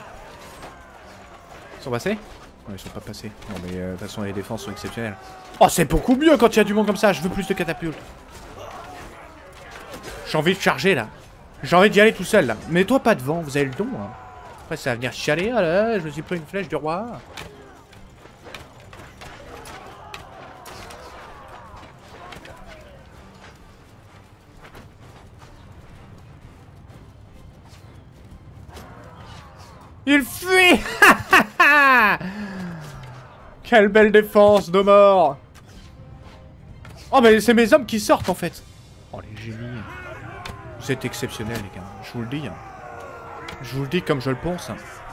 Ils sont passés? Non, ils sont pas passés. Non, mais euh, de toute façon, les défenses sont exceptionnelles. Oh, c'est beaucoup mieux quand il y a du monde comme ça. Je veux plus de catapultes. J'ai envie de charger là. J'ai envie d'y aller tout seul là. Mais toi, pas devant, vous avez le don. Hein. Après, ça va venir chialer. Ah là, je me suis pris une flèche du roi. Il fuit. Quelle belle défense de mort. Oh mais c'est mes hommes qui sortent en fait. Oh les génies. Vous êtes exceptionnels les gars, je vous le dis. Je vous le dis comme je le pense.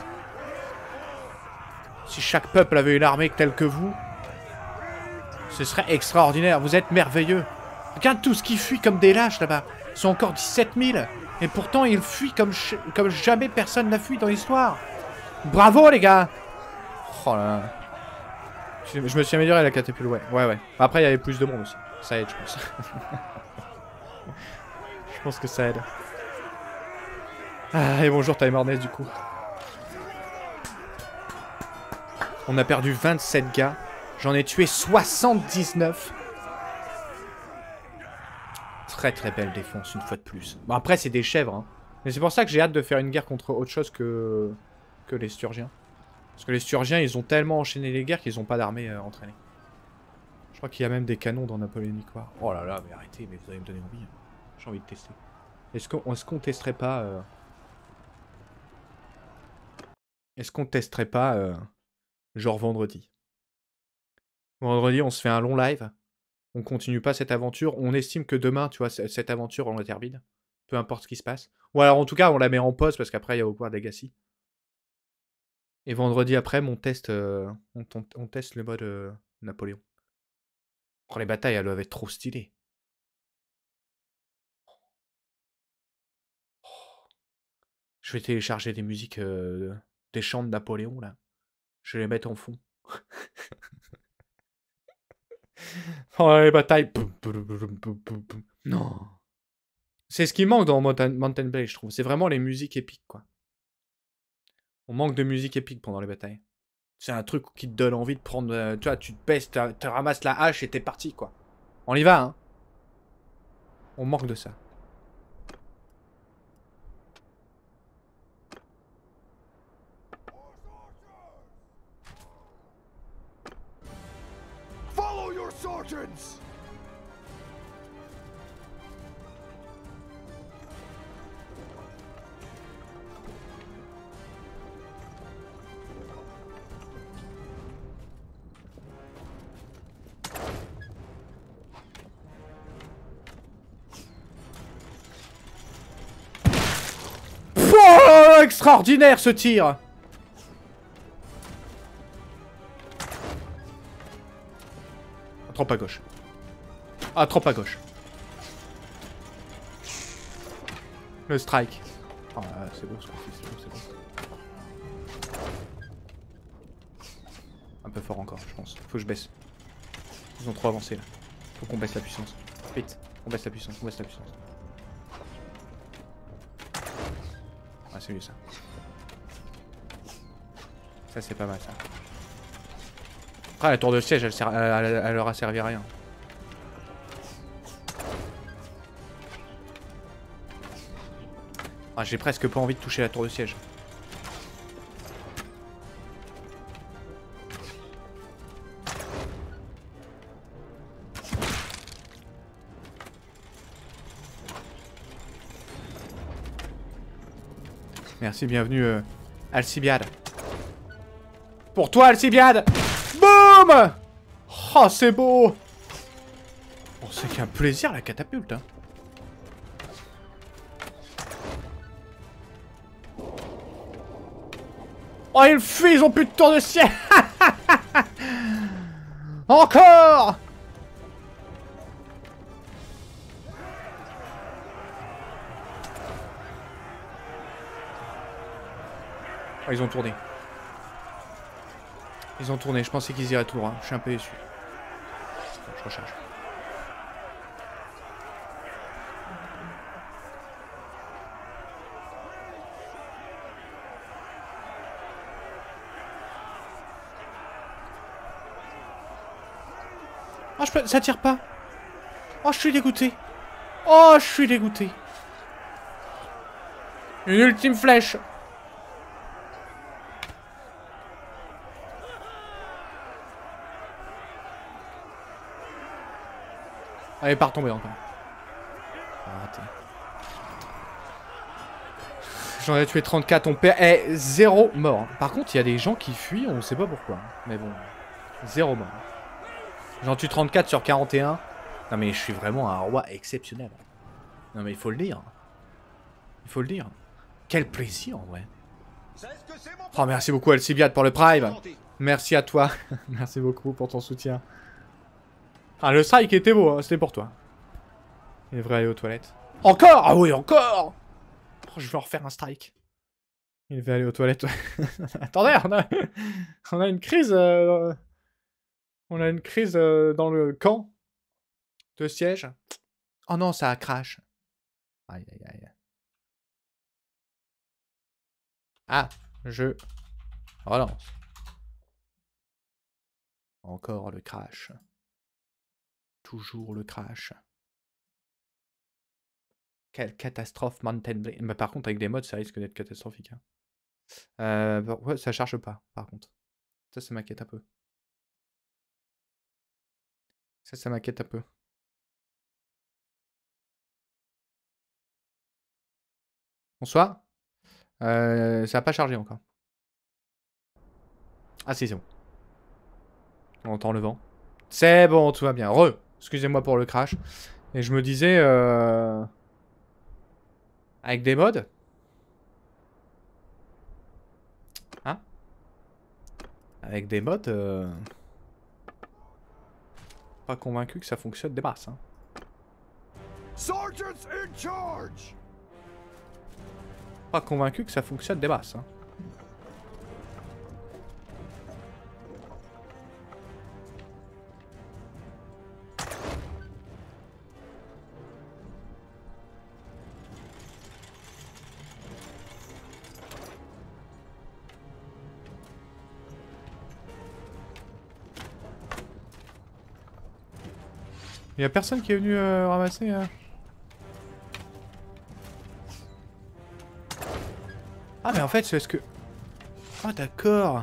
Si chaque peuple avait une armée telle que vous, ce serait extraordinaire. Vous êtes merveilleux. Regarde tout ce qui fuit comme des lâches là-bas. Ils sont encore dix-sept mille. Et pourtant ils fuient comme, comme jamais personne n'a fui dans l'histoire. Bravo les gars. Oh là là. Je, je me suis amélioré à la catapulte, ouais. Ouais, ouais. Après il y avait plus de monde aussi. Ça aide je pense. Je pense que ça aide. Ah et bonjour Time Hornet du coup. On a perdu vingt-sept gars. J'en ai tué soixante-dix-neuf. Très très belle défense, une fois de plus. Bon, après, c'est des chèvres. Hein. Mais c'est pour ça que j'ai hâte de faire une guerre contre autre chose que, que les Sturgiens. Parce que les Sturgiens, ils ont tellement enchaîné les guerres qu'ils n'ont pas d'armée euh, entraînée. Je crois qu'il y a même des canons dans Napoléonic War. Oh là là, mais arrêtez, mais vous allez me donner envie. Hein. J'ai envie de tester. Est-ce qu'on est qu'on testerait pas... Euh... Est-ce qu'on testerait pas... Euh... Genre vendredi. Vendredi, on se fait un long live. On continue pas cette aventure. On estime que demain, tu vois, cette aventure, on la termine. Peu importe ce qui se passe. Ou alors, en tout cas, on la met en pause parce qu'après, il y a Hogwarts Legacy. Et vendredi après, on teste, euh, on, on, on teste le mode euh, Napoléon. Oh, les batailles, elles doivent être trop stylées. Je vais télécharger des musiques, euh, des chants de Napoléon, là. Je vais les mettre en fond. Oh, les batailles. Non. C'est ce qui manque dans Mountain Blade, je trouve. C'est vraiment les musiques épiques, quoi. On manque de musique épique pendant les batailles. C'est un truc qui te donne envie de prendre... Euh, tu vois, tu te baisses, tu ramasses la hache et t'es parti, quoi. On y va, hein. On manque de ça. Follow your sergeants! Oh, extraordinaire ce tir! Trop à gauche. Ah, trop à gauche. Le strike. Ah, c'est beau, c'est beau, c'est beau. Un peu fort encore, je pense. Faut que je baisse. Ils ont trop avancé là. Faut qu'on baisse la puissance. Vite, on baisse la puissance, on baisse la puissance. Ah, c'est mieux ça. Ça, c'est pas mal ça. Ah, la tour de siège, elle, sert, elle, elle, elle leur a servi à rien. Ah, j'ai presque pas envie de toucher la tour de siège. Merci, bienvenue euh, Alcibiade. Pour toi Alcibiade. Boum. Oh, c'est beau. Oh, c'est qu'un plaisir la catapulte, hein. Oh, ils fuient, ils ont plus de tour de ciel. Encore. Oh, ils ont tourné. Ils ont tourné, je pensais qu'ils iraient tout droit. Je suis un peu déçu. Je recharge. Oh, je peux... ça tire pas. Oh, je suis dégoûté. Oh, je suis dégoûté. Une ultime flèche. Elle est pas retombée encore. Ah, raté. J'en ai tué trente-quatre, on perd... Eh, zéro mort. Par contre, il y a des gens qui fuient, on sait pas pourquoi. Mais bon, zéro mort. J'en tue trente-quatre sur quarante et un. Non mais je suis vraiment un roi exceptionnel. Non mais il faut le dire. Il faut le dire. Quel plaisir, en vrai. Oh, merci beaucoup, Alcibiade, pour le Prime. Merci à toi. Merci beaucoup pour ton soutien. Ah, le strike était beau, hein. C'était pour toi. Il devrait aller aux toilettes. Encore? Ah oui, encore! Oh, je vais en refaire un strike. Il va aller aux toilettes. Attendez, on a... on a une crise... Euh... On a une crise euh, dans le camp de siège. Oh non, ça a crash. Aïe, aïe, aïe. Ah, je relance. Encore le crash. Toujours le crash. Quelle catastrophe Mountain Blade. Mais par contre, avec des mods, ça risque d'être catastrophique. Hein. Euh, bon, ouais, ça charge pas, par contre. Ça, ça m'inquiète un peu. Ça, ça m'inquiète un peu. Bonsoir. Euh, ça n'a pas chargé encore. Ah si, c'est bon. On entend le vent. C'est bon, tout va bien. Re. Excusez-moi pour le crash. Et je me disais... Euh... Avec des mods... Hein? Avec des mods... Euh... Pas convaincu que ça fonctionne des masses. Hein. Sergeants in charge! Pas convaincu que ça fonctionne des masses. Hein. Il y a personne qui est venu euh, ramasser... Euh... Ah mais en fait c'est ce que... Ah d'accord.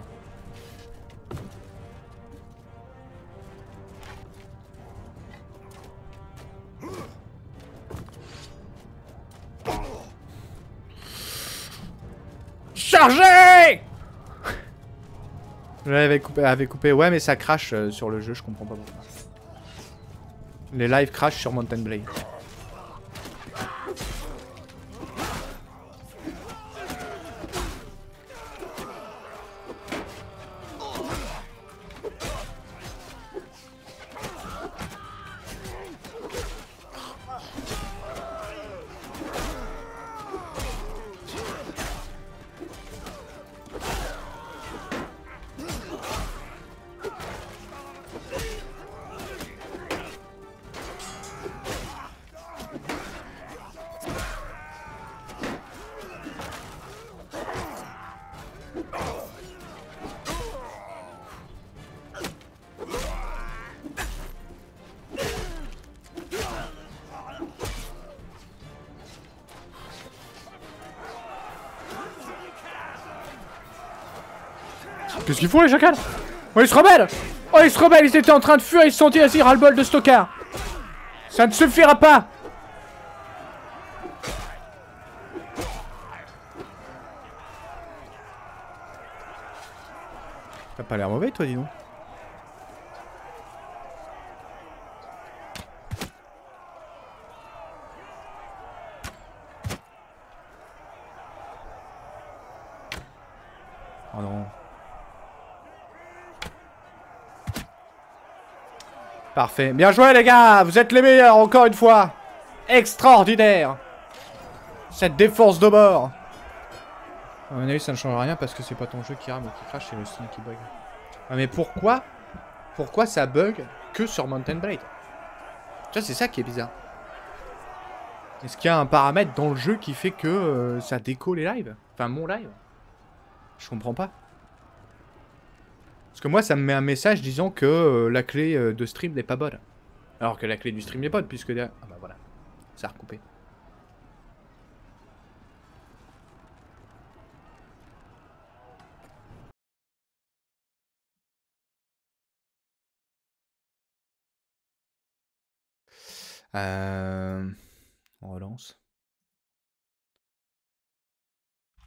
Chargez. Je l'avais coupé, avait coupé. Ouais mais ça crash euh, sur le jeu, je comprends pas pourquoi. Les lives crash sur Mountain Blade. Qu'est-ce qu'ils font les chacals? Oh ils se rebellent! Oh ils se rebellent, ils étaient en train de fuir, ils se sont dit vas-y ras-le-bol de stockard. Ça ne suffira pas. T'as pas l'air mauvais toi dis donc. Oh non. Parfait. Bien joué les gars, vous êtes les meilleurs encore une fois. Extraordinaire. Cette défense de bord. À mon avis ça ne change rien parce que c'est pas ton jeu qui rame ou qui crash, c'est le Steam qui bug. Ah mais pourquoi Pourquoi ça bug que sur Mountain Blade? Tu vois c'est ça qui est bizarre. Est-ce qu'il y a un paramètre dans le jeu qui fait que euh, ça déco les lives? Enfin mon live? Je comprends pas. Parce que moi ça me met un message disant que euh, la clé euh, de stream n'est pas bonne. Alors que la clé du stream est bonne puisque... Ah bah voilà. Ça a recoupé. Euh... On relance.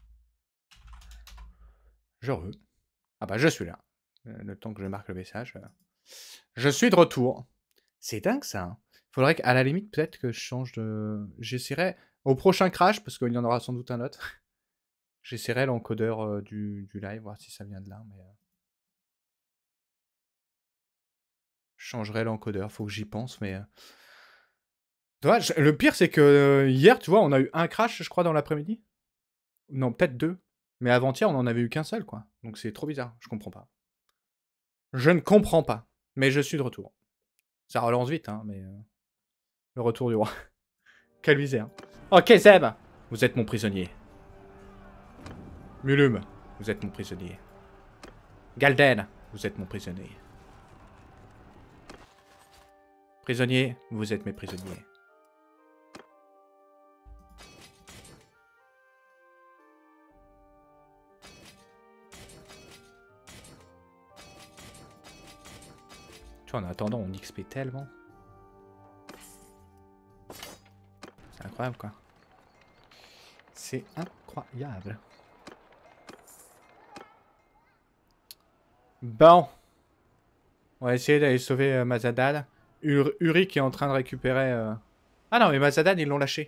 Je re. Ah bah je suis là. Euh, Le temps que je marque le message. euh. Je suis de retour. C'est dingue ça. Hein. Faudrait qu'à la limite, peut-être que je change de... J'essaierai au prochain crash, parce qu'il y en aura sans doute un autre. J'essaierai l'encodeur euh, du, du live, voir si ça vient de là. Mais... euh, Je changerai l'encodeur, faut que j'y pense, mais... euh, Tu vois, je- le pire, c'est que euh, hier, tu vois, on a eu un crash, je crois, dans l'après-midi. Non, peut-être deux. Mais avant-hier, on en avait eu qu'un seul, quoi. Donc c'est trop bizarre, je comprends pas. Je ne comprends pas. Mais je suis de retour. Ça relance vite, hein, mais... euh, Le retour du roi. Quelle misère. Ok, Zeb, vous êtes mon prisonnier. Mulum, vous êtes mon prisonnier. Galden, vous êtes mon prisonnier. Prisonnier, vous êtes mes prisonniers. Tu vois, en attendant, on X P tellement. C'est incroyable, quoi. C'est incroyable. Bon. On va essayer d'aller sauver euh, Mazadal. Ur Uric est en train de récupérer... euh, Ah non, mais Mazadal, ils l'ont lâché.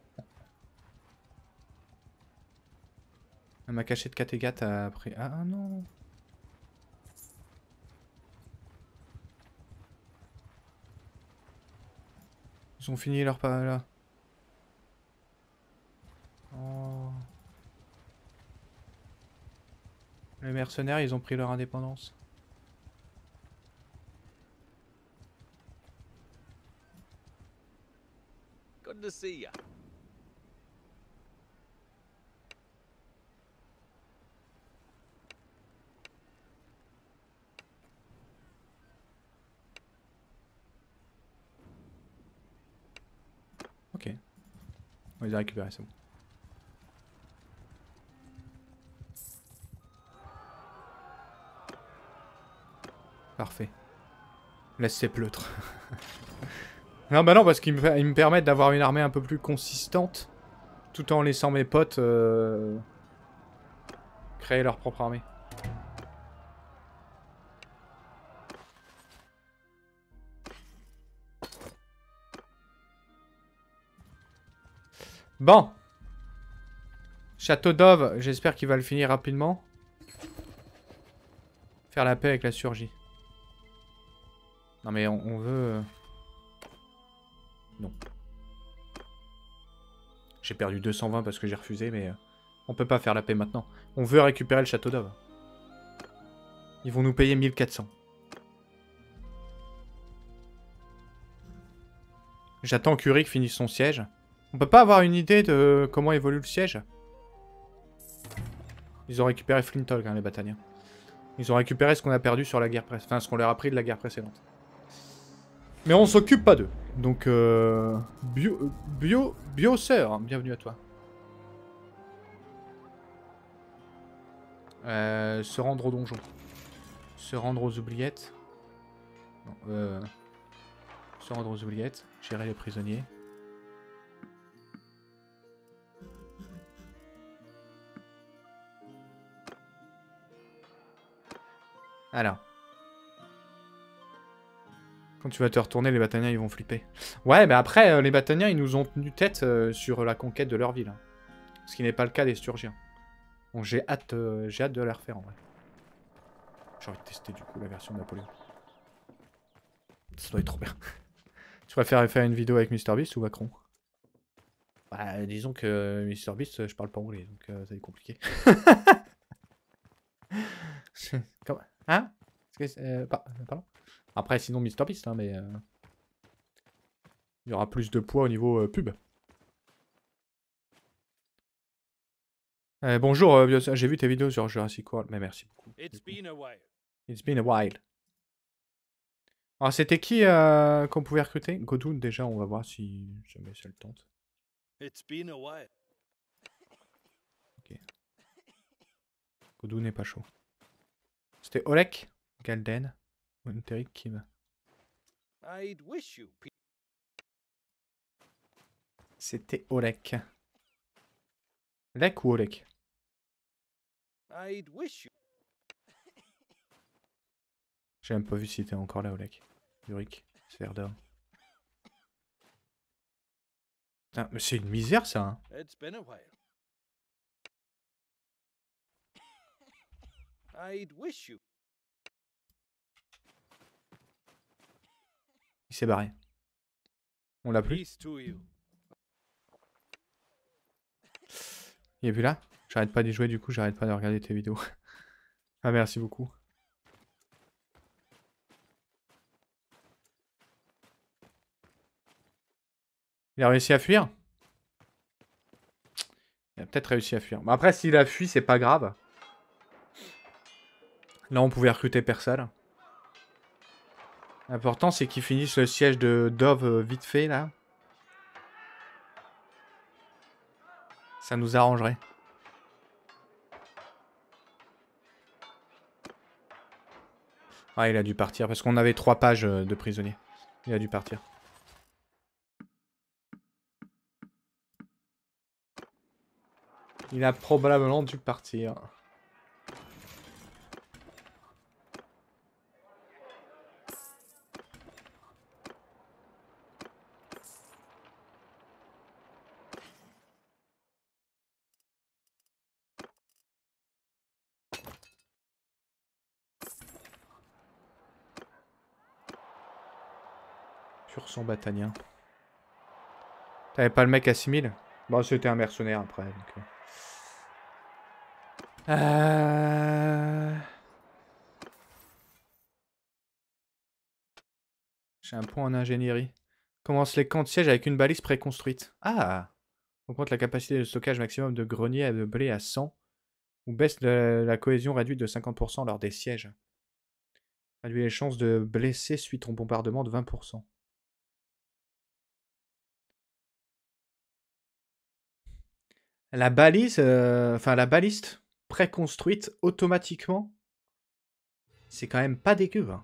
Ma cachette Kattegat a pris... Ah non. Ils ont fini leur pas là. Oh. Les mercenaires, ils ont pris leur indépendance. Good to see ya. Ok. On les a récupérés, c'est bon. Parfait. Laisse-les pleutres. Non, bah non, parce qu'ils me, ils me permettent d'avoir une armée un peu plus consistante, tout en laissant mes potes euh, créer leur propre armée. Bon. Château d'Ove, j'espère qu'il va le finir rapidement. Faire la paix avec la surgie. Non mais on, on veut... euh, Non. J'ai perdu deux cent vingt parce que j'ai refusé, mais... euh, On peut pas faire la paix maintenant. On veut récupérer le château d'Ove. Ils vont nous payer mille quatre cents. J'attends qu'Uric finisse son siège. On peut pas avoir une idée de comment évolue le siège? Ils ont récupéré Flintolk, hein, les bataillons. Ils ont récupéré ce qu'on a perdu sur la guerre précédente. Enfin, ce qu'on leur a pris de la guerre précédente. Mais on s'occupe pas d'eux. Donc, euh... Bio... Bio... Bioseur, hein, bienvenue à toi. Euh... Se rendre au donjon. Se rendre aux oubliettes. Non, euh... Se rendre aux oubliettes. Gérer les prisonniers. Alors. Quand tu vas te retourner, les bataillons ils vont flipper. Ouais, mais après, euh, les bataillons ils nous ont tenu tête euh, sur la conquête de leur ville. Hein. Ce qui n'est pas le cas des Sturgiens. Bon, j'ai hâte, euh, j'ai hâte de la refaire en vrai. J'ai envie de tester du coup la version de Napoléon. Ça doit être trop bien. Tu préfères faire une vidéo avec MrBeast ou Macron? Bah, disons que MrBeast, je parle pas anglais, donc euh, ça va être compliqué. Comment? Hein? Euh, pardon? Après, sinon MrBeast, hein, mais... Euh... Il y aura plus de poids au niveau euh, pub. Euh, bonjour, euh, j'ai vu tes vidéos sur Jurassic World, mais merci beaucoup. It's been a while. It's been a while. Alors, c'était qui euh, qu'on pouvait recruter? Godoun, déjà, on va voir si jamais ça le tente. It's been a while. Ok. Godoun n'est pas chaud. C'était Olek, Galden, Unterik, Kim. I'd wish you. C'était Olek. Lek ou Olek? I'd wish you. J'ai même pas vu si t'es encore là, Oleg. Uric, sphère d'or. Putain, mais c'est une misère ça. Hein. It's been a while. I'd wish you. Il s'est barré. On l'a plus. Peace to you. Il est plus là. J'arrête pas d'y jouer, du coup j'arrête pas de regarder tes vidéos. Ah merci beaucoup. Il a réussi à fuir? Il a peut-être réussi à fuir. Bon, après s'il a fui c'est pas grave. Là on pouvait recruter personne. L'important c'est qu'il finisse le siège de Dove vite fait là. Ça nous arrangerait. Ah, il a dû partir parce qu'on avait trois pages de prisonniers. Il a dû partir. Il a probablement dû partir. Sur son bataillon. T'avais pas le mec à six mille? Bon, c'était un mercenaire après. Donc... Euh... J'ai un point en ingénierie. Commence les camps de siège avec une balise préconstruite. Ah! Augmente la capacité de stockage maximum de greniers et de blé à cent. Ou baisse la, la cohésion réduite de cinquante pour cent lors des sièges. Réduit les chances de blesser suite au bombardement de vingt pour cent. La balise, euh, enfin la baliste préconstruite automatiquement, c'est quand même pas dégueu. Hein.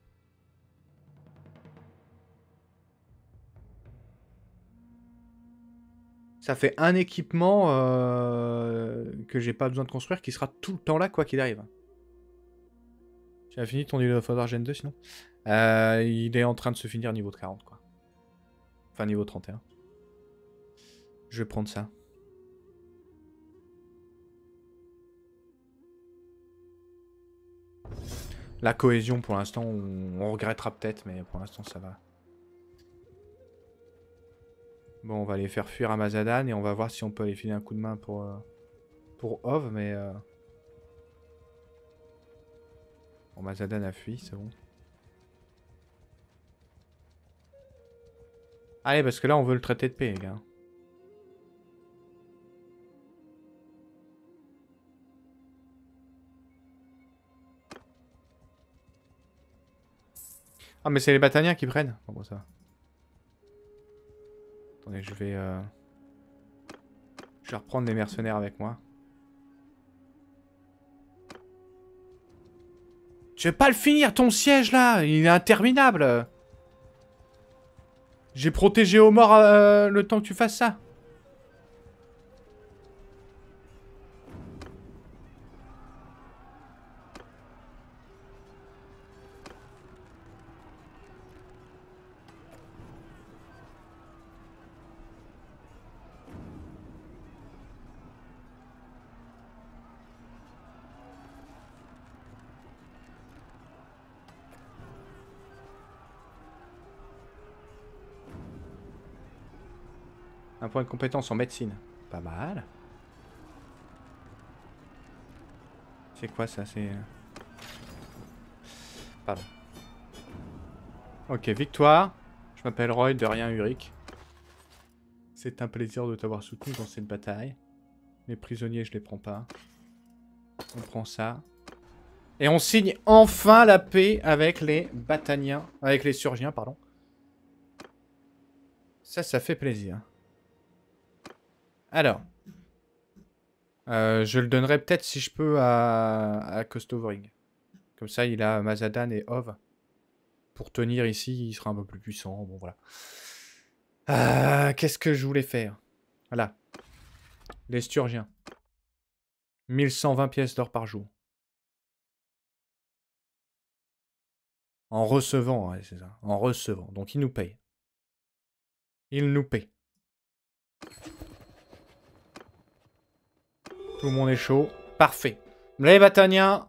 Ça fait un équipement euh, que j'ai pas besoin de construire qui sera tout le temps là quoi qu'il arrive. Tu as fini ton île of Gen deux sinon euh, il est en train de se finir niveau de quarante quoi. Enfin niveau trente et un. Je vais prendre ça. La cohésion, pour l'instant, on, on regrettera peut-être, mais pour l'instant, ça va. Bon, on va les faire fuir à Mazadan et on va voir si on peut aller filer un coup de main pour, euh, pour Ov, mais... Euh... Bon, Mazadan a fui, c'est bon. Allez, parce que là, on veut le traité de paix, les gars. Ah, mais c'est les bataillons qui prennent. Bon, bon, ça va. Attendez, je vais... Euh... Je vais reprendre les mercenaires avec moi. Tu veux pas le finir, ton siège, là? Il est interminable. J'ai protégé au mort euh, le temps que tu fasses ça. Un point de compétence en médecine. Pas mal. C'est quoi ça? C'est... Pardon. Ok, victoire. Je m'appelle Roy, de rien Uric. C'est un plaisir de t'avoir soutenu dans cette bataille. Les prisonniers, je les prends pas. On prend ça. Et on signe enfin la paix avec les Battaniens. Avec les Surgiens, pardon. Ça, ça fait plaisir. Alors. Euh, je le donnerai peut-être si je peux à, à Kostovring. Comme ça, il a Mazadan et Ov. Pour tenir ici, il sera un peu plus puissant. Bon, voilà. Ah, qu'est-ce que je voulais faire? Voilà. Les Sturgiens. mille cent vingt pièces d'or par jour. En recevant, ouais, c'est ça. En recevant. Donc il nous paye. Il nous paye. Tout le monde est chaud. Parfait. Les Bataniens.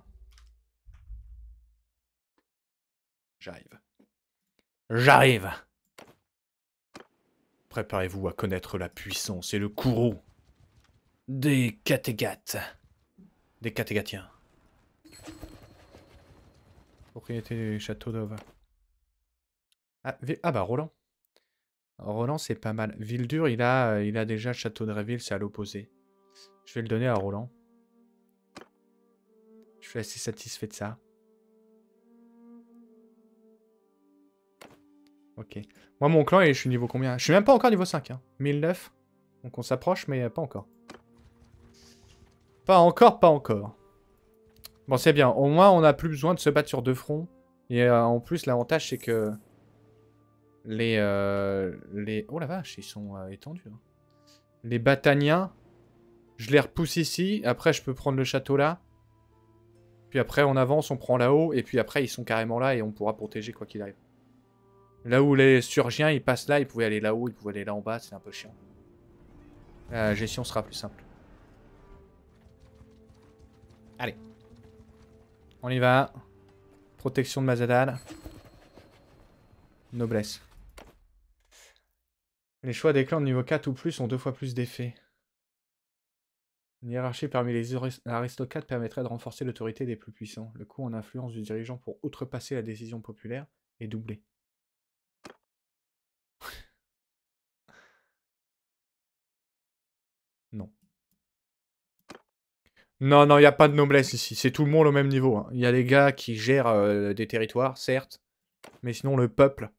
J'arrive. J'arrive. Préparez-vous à connaître la puissance et le courroux des Kattegat. Des Kattegatiens. Propriété du château d'Ova. Ah, ah bah Roland. Roland c'est pas mal. Vildur il a, il a déjà le château de Réville, c'est à l'opposé. Je vais le donner à Roland. Je suis assez satisfait de ça. Ok. Moi mon clan, je suis niveau combien? Je suis même pas encore niveau cinq. Hein. mille neuf. Donc on s'approche mais pas encore. Pas encore, pas encore. Bon c'est bien. Au moins on n'a plus besoin de se battre sur deux fronts. Et euh, en plus l'avantage c'est que... Les, euh, les... Oh la vache, ils sont euh, étendus. Hein. Les Bataniens, je les repousse ici. Après, je peux prendre le château là. Puis après, on avance, on prend là-haut. Et puis après, ils sont carrément là et on pourra protéger quoi qu'il arrive. Là où les Sturgiens, ils passent là, ils pouvaient aller là-haut, ils pouvaient aller là en bas. C'est un peu chiant. La gestion sera plus simple. Allez. On y va. Protection de Mazadal. Noblesse. Les choix des clans de niveau quatre ou plus ont deux fois plus d'effets. Une hiérarchie parmi les aristocrates permettrait de renforcer l'autorité des plus puissants. Le coût en influence du dirigeant pour outrepasser la décision populaire est doublé. Non. Non, non, il n'y a pas de noblesse ici. C'est tout le monde au même niveau. Il hein. y a des gars qui gèrent euh, des territoires, certes. Mais sinon, le peuple...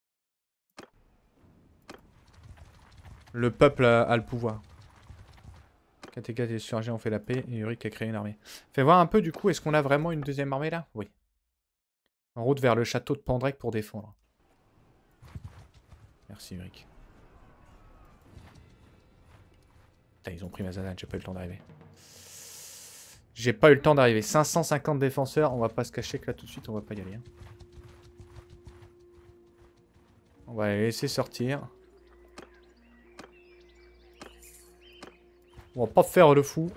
Le peuple a, a le pouvoir. Kattegat et les Sturgiens ont fait la paix et Uric a créé une armée. Fais voir un peu du coup, est-ce qu'on a vraiment une deuxième armée là? Oui. En route vers le château de Pendrec pour défendre. Merci Uric. Putain, ils ont pris Mazadal, j'ai pas eu le temps d'arriver. J'ai pas eu le temps d'arriver. cinq cent cinquante défenseurs, on va pas se cacher que là tout de suite on va pas y aller. Hein. On va les laisser sortir. On va pas faire le fou.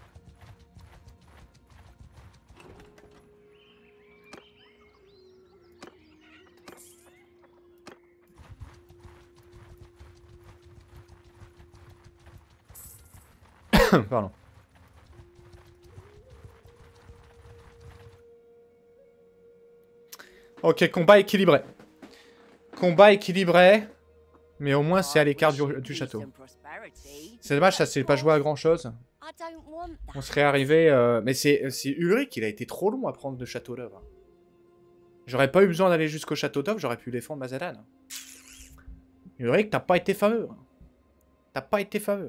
Pardon. Ok, combat équilibré. Combat équilibré. Mais au moins c'est à l'écart du, du château. C'est dommage, ça s'est pas joué à grand chose. On serait arrivé... Euh... Mais c'est Ulrich, il a été trop long à prendre le château d'œuvre. J'aurais pas eu besoin d'aller jusqu'au château d'œuvre, j'aurais pu défendre Mazadal. Ulrich, t'as pas été fameux. T'as pas été fameux.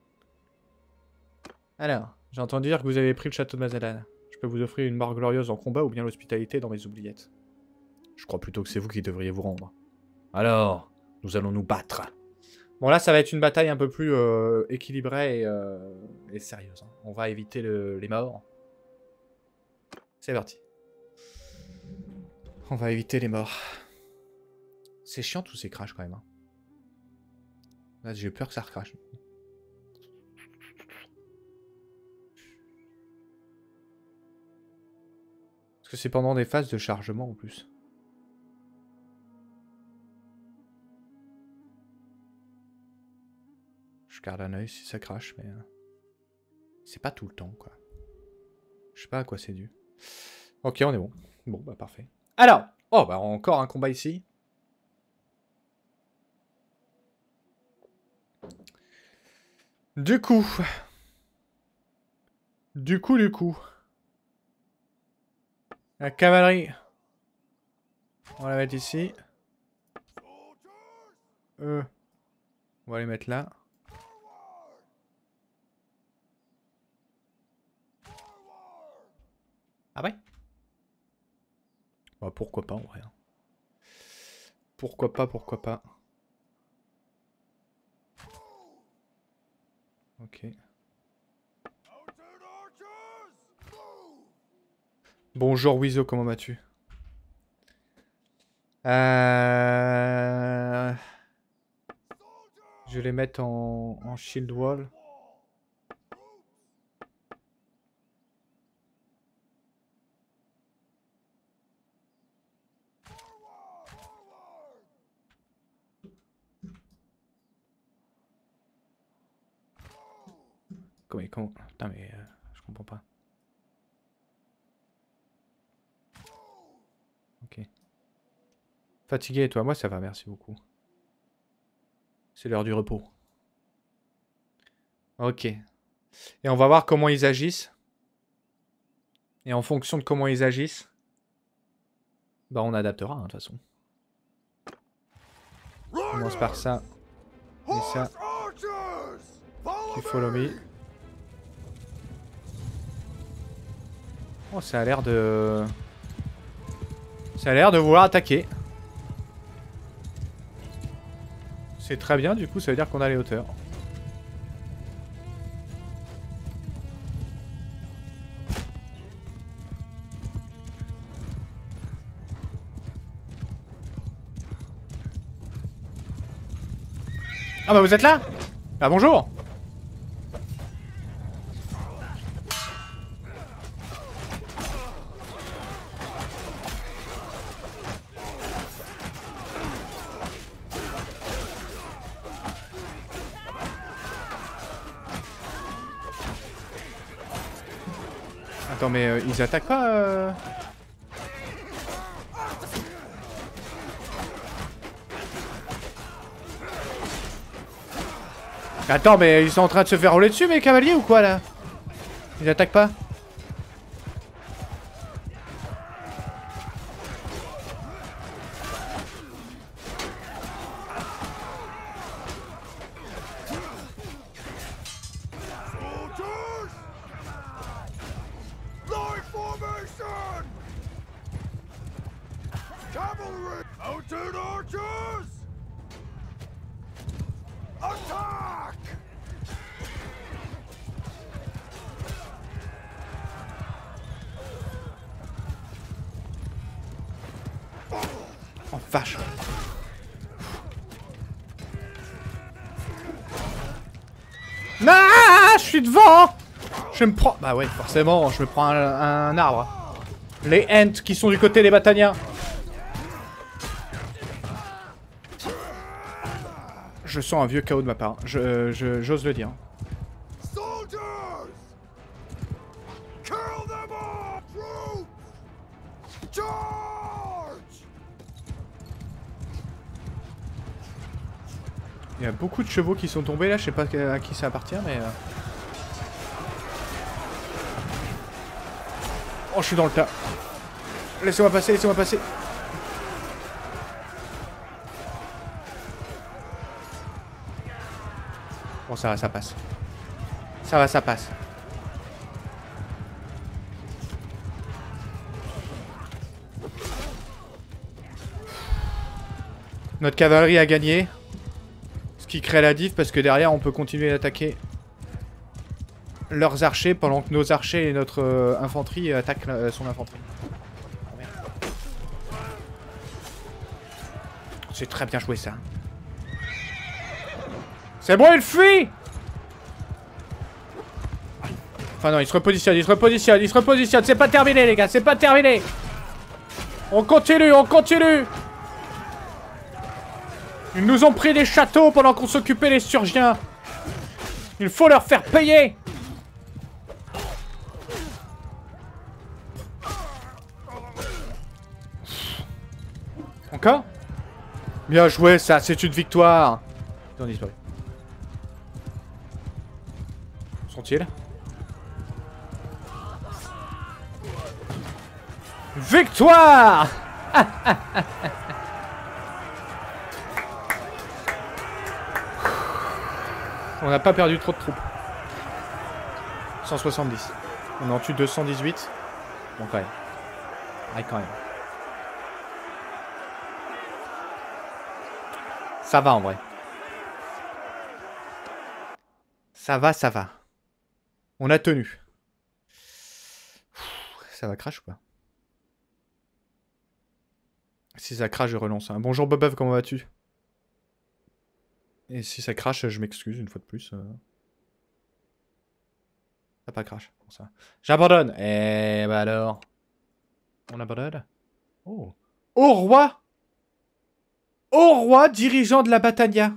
Alors, j'ai entendu dire que vous avez pris le château de Mazadal. Je peux vous offrir une mort glorieuse en combat ou bien l'hospitalité dans mes oubliettes. Je crois plutôt que c'est vous qui devriez vous rendre. Alors, nous allons nous battre. Bon là, ça va être une bataille un peu plus euh, équilibrée et, euh, et sérieuse. Hein. On va éviter le, les morts. C'est parti. On va éviter les morts. C'est chiant tous ces crashs quand même. Hein. Là, j'ai peur que ça recrache. Parce que c'est pendant des phases de chargement en plus. Je garde un œil si ça crache, mais... Euh, c'est pas tout le temps, quoi. Je sais pas à quoi c'est dû. Ok, on est bon. Bon, bah parfait. Alors, oh, bah encore un combat ici. Du coup... Du coup, du coup... La cavalerie. On va la mettre ici. Euh, on va les mettre là. Ah ouais? Bah pourquoi pas en vrai. Pourquoi pas, pourquoi pas. Ok. Bonjour Wizo, comment vas-tu? Euh... Je vais les mettre en, en shield wall. Comment, comment... Putain mais euh, je comprends pas. Ok. Fatigué et toi? Moi ça va, merci beaucoup. C'est l'heure du repos. Ok. Et on va voir comment ils agissent. Et en fonction de comment ils agissent, bah on adaptera, hein, de toute façon. On commence par ça. Et ça. Qui follow me. Oh, ça a l'air de... Ça a l'air de vouloir attaquer. C'est très bien, du coup, ça veut dire qu'on a les hauteurs. Ah bah vous êtes là? Ah bonjour. Attends mais euh, ils attaquent pas euh... Attends mais ils sont en train de se faire rouler dessus mes cavaliers ou quoi là? Ils attaquent pas? Oh vache. Ah, je suis devant. Je me prends... Bah ouais, forcément, je me prends un, un arbre. Les Ents qui sont du côté des Battaniens. Je sens un vieux chaos de ma part. Je, je, j'ose le dire. Il y a beaucoup de chevaux qui sont tombés là, je sais pas à qui ça appartient, mais... Euh... Oh, je suis dans le tas. Laissez-moi passer, laissez-moi passer. Bon, ça va, ça passe. Ça va, ça passe. Notre cavalerie a gagné. Ce qui crée la diff parce que derrière on peut continuer d'attaquer leurs archers pendant que nos archers et notre euh, infanterie attaquent euh, son infanterie. Oh, merde. C'est très bien joué ça. C'est bon, il fuit. Enfin non, il se repositionne, il se repositionne, il se repositionne. C'est pas terminé les gars, c'est pas terminé. On continue, on continue. Ils nous ont pris des châteaux pendant qu'on s'occupait des Surgiens. Il faut leur faire payer. Encore? Bien joué ça, c'est une victoire. Ils ont disparu. Où sont-ils? Victoire. On n'a pas perdu trop de troupes. cent soixante-dix. On en tue deux cent dix-huit. Bon quand même. Ouais quand même. Ça va en vrai. Ça va, ça va. On a tenu. Ça va crash ou pas? Si ça crache, je relance. Hein. Bonjour Bobeuf, comment vas-tu? Et si ça crache, je m'excuse une fois de plus. Euh... Ça pas crash. Bon, ça. J'abandonne. Eh bah alors. On abandonne. Oh. Au roi. Au roi, dirigeant de la Battania.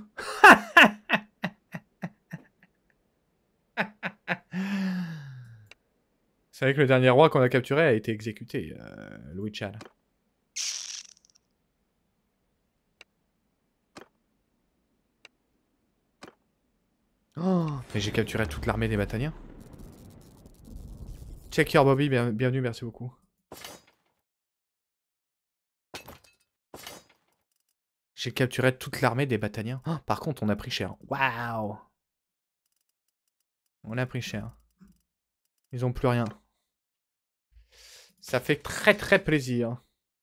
C'est vrai que le dernier roi qu'on a capturé a été exécuté, euh, Louis Chal. Oh, mais j'ai capturé toute l'armée des Battaniens. Check your Bobby, bien, bienvenue, merci beaucoup. J'ai capturé toute l'armée des Battaniens. Oh, par contre, on a pris cher. Waouh! On a pris cher. Ils ont plus rien. Ça fait très très plaisir.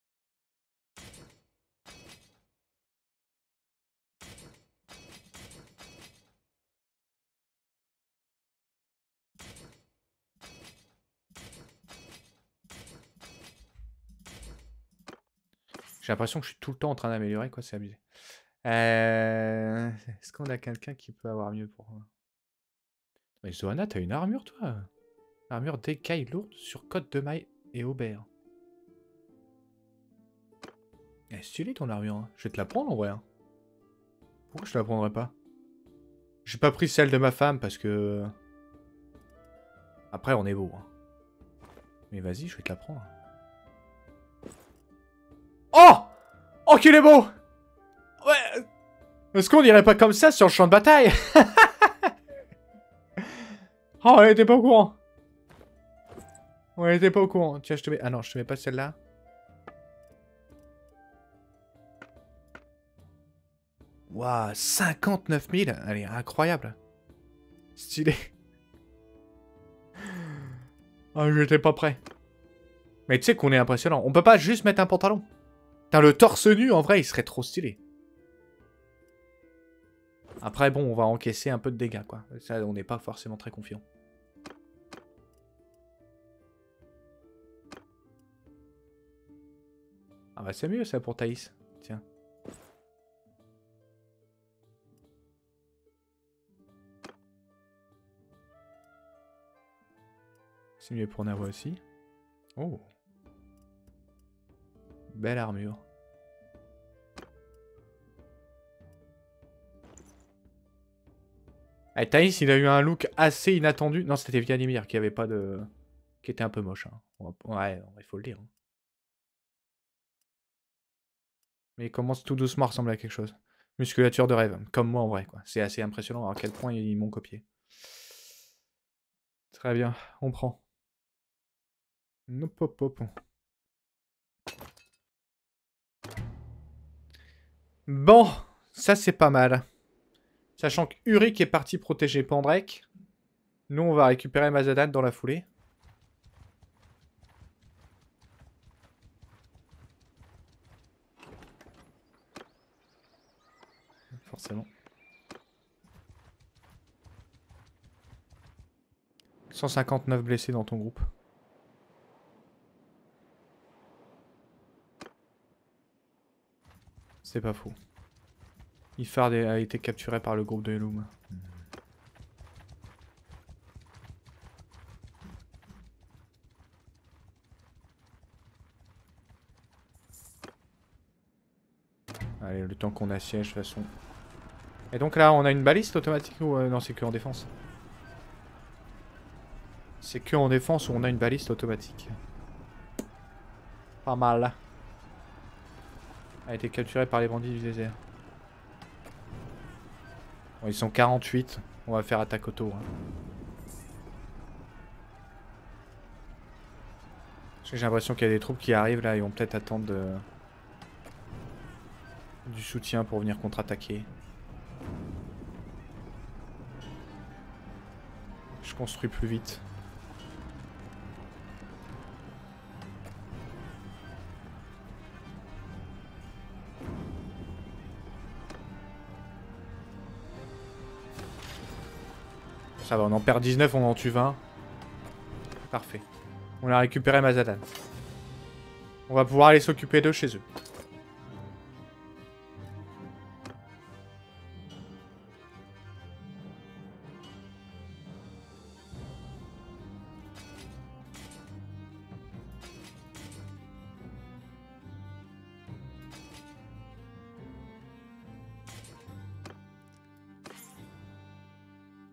J'ai l'impression que je suis tout le temps en train d'améliorer, quoi, c'est abusé. Euh... Est-ce qu'on a quelqu'un qui peut avoir mieux pour moi? Mais Zoana, t'as une armure, toi? Armure d'écaille lourde sur côte de maille et aubert. Elle est stylée ton armure, hein. Je vais te la prendre en vrai. Hein. Pourquoi je te la prendrais pas? J'ai pas pris celle de ma femme parce que... Après, on est beau. Hein. Mais vas-y, je vais te la prendre. Oh! Oh, qu'il est beau! Ouais! Est-ce qu'on dirait pas comme ça sur le champ de bataille? Oh, elle était pas au courant. Ouais, elle était pas au courant. Tiens, je te mets... Ah non, je te mets pas celle-là. Waouh, cinquante-neuf mille. Elle est incroyable. Stylé. Oh, j'étais pas prêt. Mais tu sais qu'on est impressionnant. On peut pas juste mettre un pantalon. Putain, le torse nu, en vrai, il serait trop stylé. Après, bon, on va encaisser un peu de dégâts, quoi. Ça, on n'est pas forcément très confiant. Ah bah c'est mieux, ça, pour Thaïs. Tiens. C'est mieux pour Nava aussi. Oh. Belle armure. Eh, Thaïs, il a eu un look assez inattendu. Non, c'était Vladimir qui avait pas de... qui était un peu moche. Hein. Ouais, il faut le dire. Hein. Mais il commence tout doucement à ressembler à quelque chose. Musculature de rêve, comme moi en vrai. Quoi. C'est assez impressionnant à quel point ils m'ont copié. Très bien, on prend. Hop, hop, hop. Bon, ça c'est pas mal. Sachant que Uric est parti protéger Pandrek. Nous, on va récupérer Mazadan dans la foulée. Forcément. cent cinquante-neuf blessés dans ton groupe. C'est pas faux. Ifard a été capturé par le groupe de Elum. Allez, le temps qu'on assiège, de toute façon. Et donc là, on a une baliste automatique ou... Euh, non, c'est que en défense. C'est que en défense où on a une baliste automatique. Pas mal. A été capturé par les bandits du désert. Bon, ils sont quarante-huit. On va faire attaque auto. Hein. J'ai l'impression qu'il y a des troupes qui arrivent là. Ils vont peut-être attendre de... du soutien pour venir contre-attaquer. Je construis plus vite. Ça va, on en perd dix-neuf, on en tue vingt. Parfait. On a récupéré Mazadan. On va pouvoir aller s'occuper d'eux chez eux.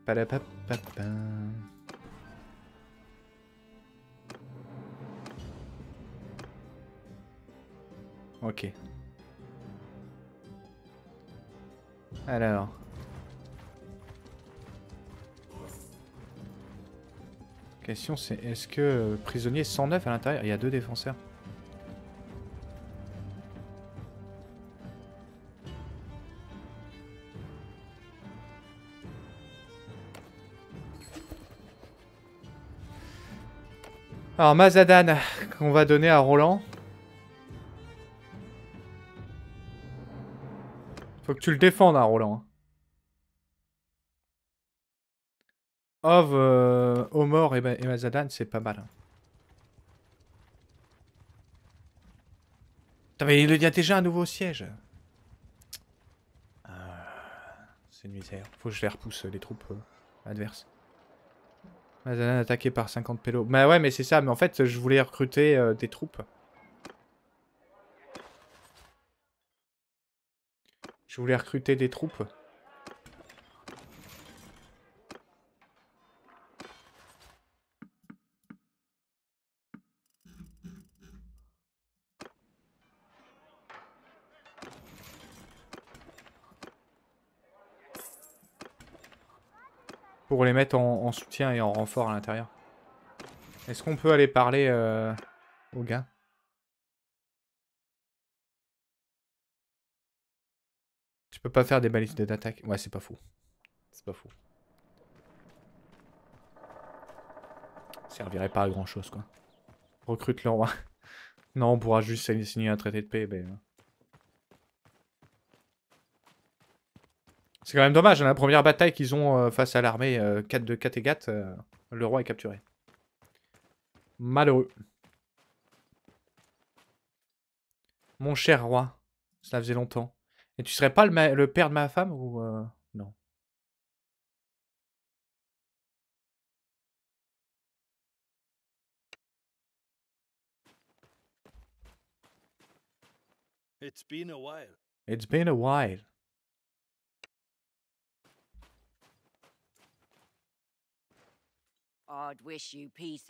Padapapapa. Ok. Alors. Question c'est est-ce que euh, prisonnier cent neuf à l'intérieur? Il y a deux défenseurs. Alors Mazadan qu'on va donner à Roland. Faut que tu le défendes à Roland. Ov, euh, Omor et, et Mazadan c'est pas mal. Putain, mais il y a déjà un nouveau siège. Euh, c'est une misère. Faut que je les repousse les troupes euh, adverses. Mazadan attaqué par cinquante pélos. Bah ouais mais c'est ça, mais en fait je voulais recruter euh, des troupes. Je voulais recruter des troupes. Pour les mettre en, en soutien et en renfort à l'intérieur. Est-ce qu'on peut aller parler euh, aux gars? Tu peux pas faire des balistes d'attaque. Ouais, c'est pas fou. C'est pas fou. Ça servirait pas à grand chose, quoi. Recrute le roi. Non, on pourra juste signer un traité de paix. Mais... c'est quand même dommage, hein, la première bataille qu'ils ont euh, face à l'armée euh, quatre de Kattegat, euh, le roi est capturé. Malheureux. Mon cher roi, ça faisait longtemps. Et tu serais pas le, le père de ma femme ou euh... non? It's been a while. It's been a while. I'd wish you peace.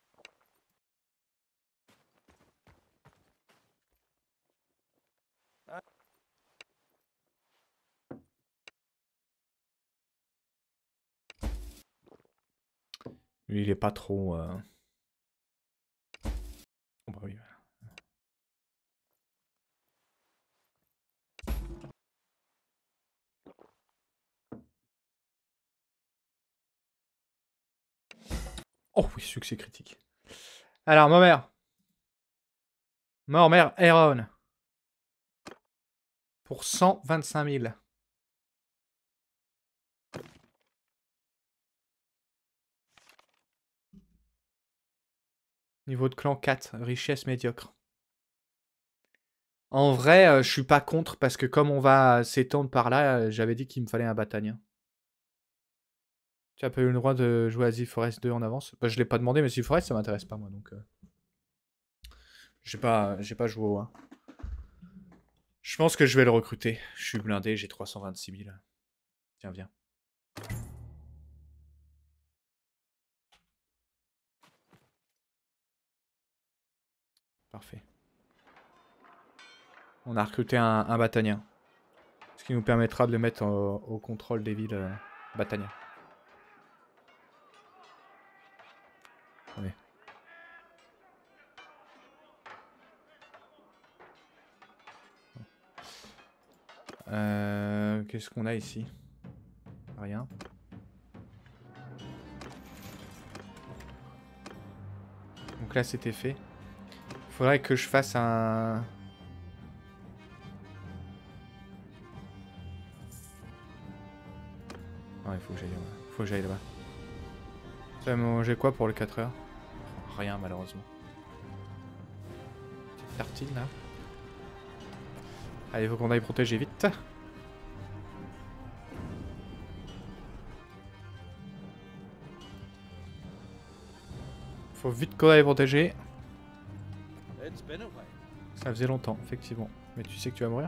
Lui, il est pas trop... Euh... Oh bah oui. Oh oui, succès critique. Alors, ma mère. Mormer Heron. Pour cent vingt-cinq mille. Niveau de clan quatre, richesse médiocre. En vrai, euh, je suis pas contre parce que comme on va s'étendre par là, euh, j'avais dit qu'il me fallait un batagnien. Tu as pas eu le droit de jouer à The Forest deux en avance? Bah, je l'ai pas demandé, mais The Forest ça m'intéresse pas moi donc. Euh... J'ai pas, j'ai pas joué au un. Je pense que je vais le recruter. Je suis blindé, j'ai trois cent vingt-six mille. Tiens, viens. Parfait. On a recruté un, un batagnien. Ce qui nous permettra de le mettre au, au contrôle des villes euh, batagnien. Oui. Euh, Qu'est-ce qu'on a ici? Rien. Donc là c'était fait. Faudrait que je fasse un... Non, il faut que j'aille là-bas. Il faut que j'aille là-bas. Tu vas manger quoi pour les quatre heures? Rien malheureusement. Petite tartine là. Allez, il faut qu'on aille protéger vite. Faut vite qu'on aille protéger. It's been a while. Ça faisait longtemps, effectivement. Mais tu sais que tu vas mourir?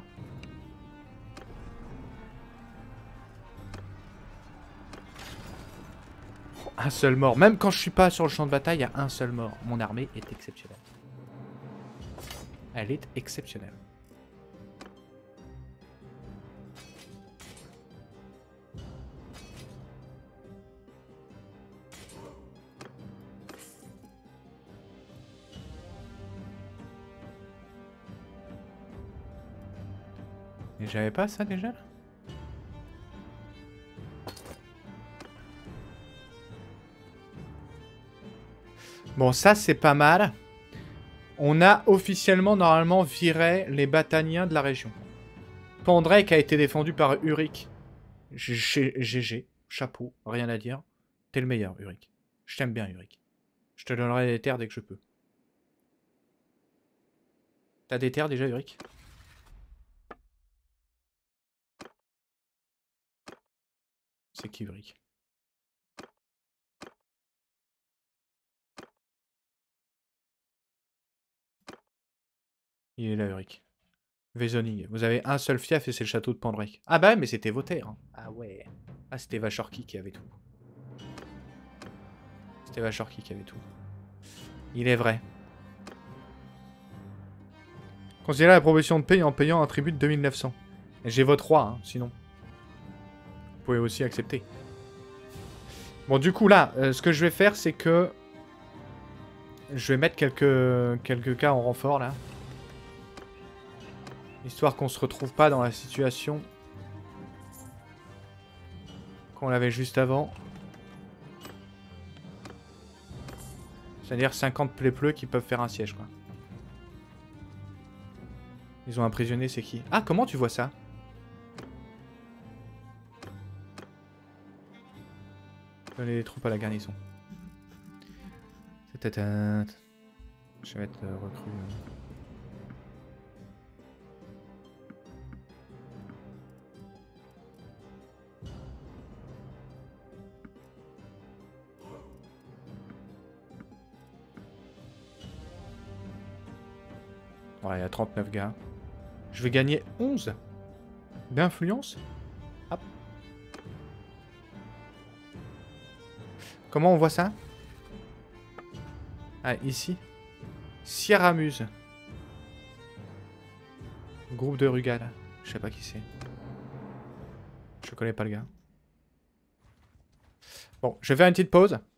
Un seul mort. Même quand je suis pas sur le champ de bataille, il y a un seul mort. Mon armée est exceptionnelle. Elle est exceptionnelle. Mais j'avais pas ça déjà là? Bon, ça c'est pas mal. On a officiellement normalement viré les Battaniens de la région. Pendrake a été défendu par Uric. G G. Chapeau, rien à dire. T'es le meilleur, Uric. Je t'aime bien, Uric. Je te donnerai des terres dès que je peux. T'as des terres déjà, Uric? C'est qui, Uric? Il est là, Uric. Vézoning. Vous avez un seul fief et c'est le château de Pendrake. Ah bah mais c'était vos terres. Hein. Ah ouais. Ah c'était Vachorki qui avait tout. C'était Vachorki qui avait tout. Il est vrai. Considérez la proposition de paye en payant un tribut de deux mille neuf cents. J'ai votre roi, hein, sinon. Vous pouvez aussi accepter. Bon, du coup, là, euh, ce que je vais faire, c'est que... Je vais mettre quelques, quelques cas en renfort, là. Histoire qu'on se retrouve pas dans la situation qu'on avait juste avant. C'est-à-dire cinquante pleupleux qui peuvent faire un siège, quoi. Ils ont un prisonnier, c'est qui? Ah, comment tu vois ça? Donner des troupes à la garnison. C'est un... Je vais mettre euh, recrue. Ouais, il y a trente-neuf gars. Je vais gagner onze d'influence. Hop. Comment on voit ça? Ah, ici. Sierra Muse. Groupe de Rugal. Je sais pas qui c'est. Je connais pas le gars. Bon, je vais faire une petite pause.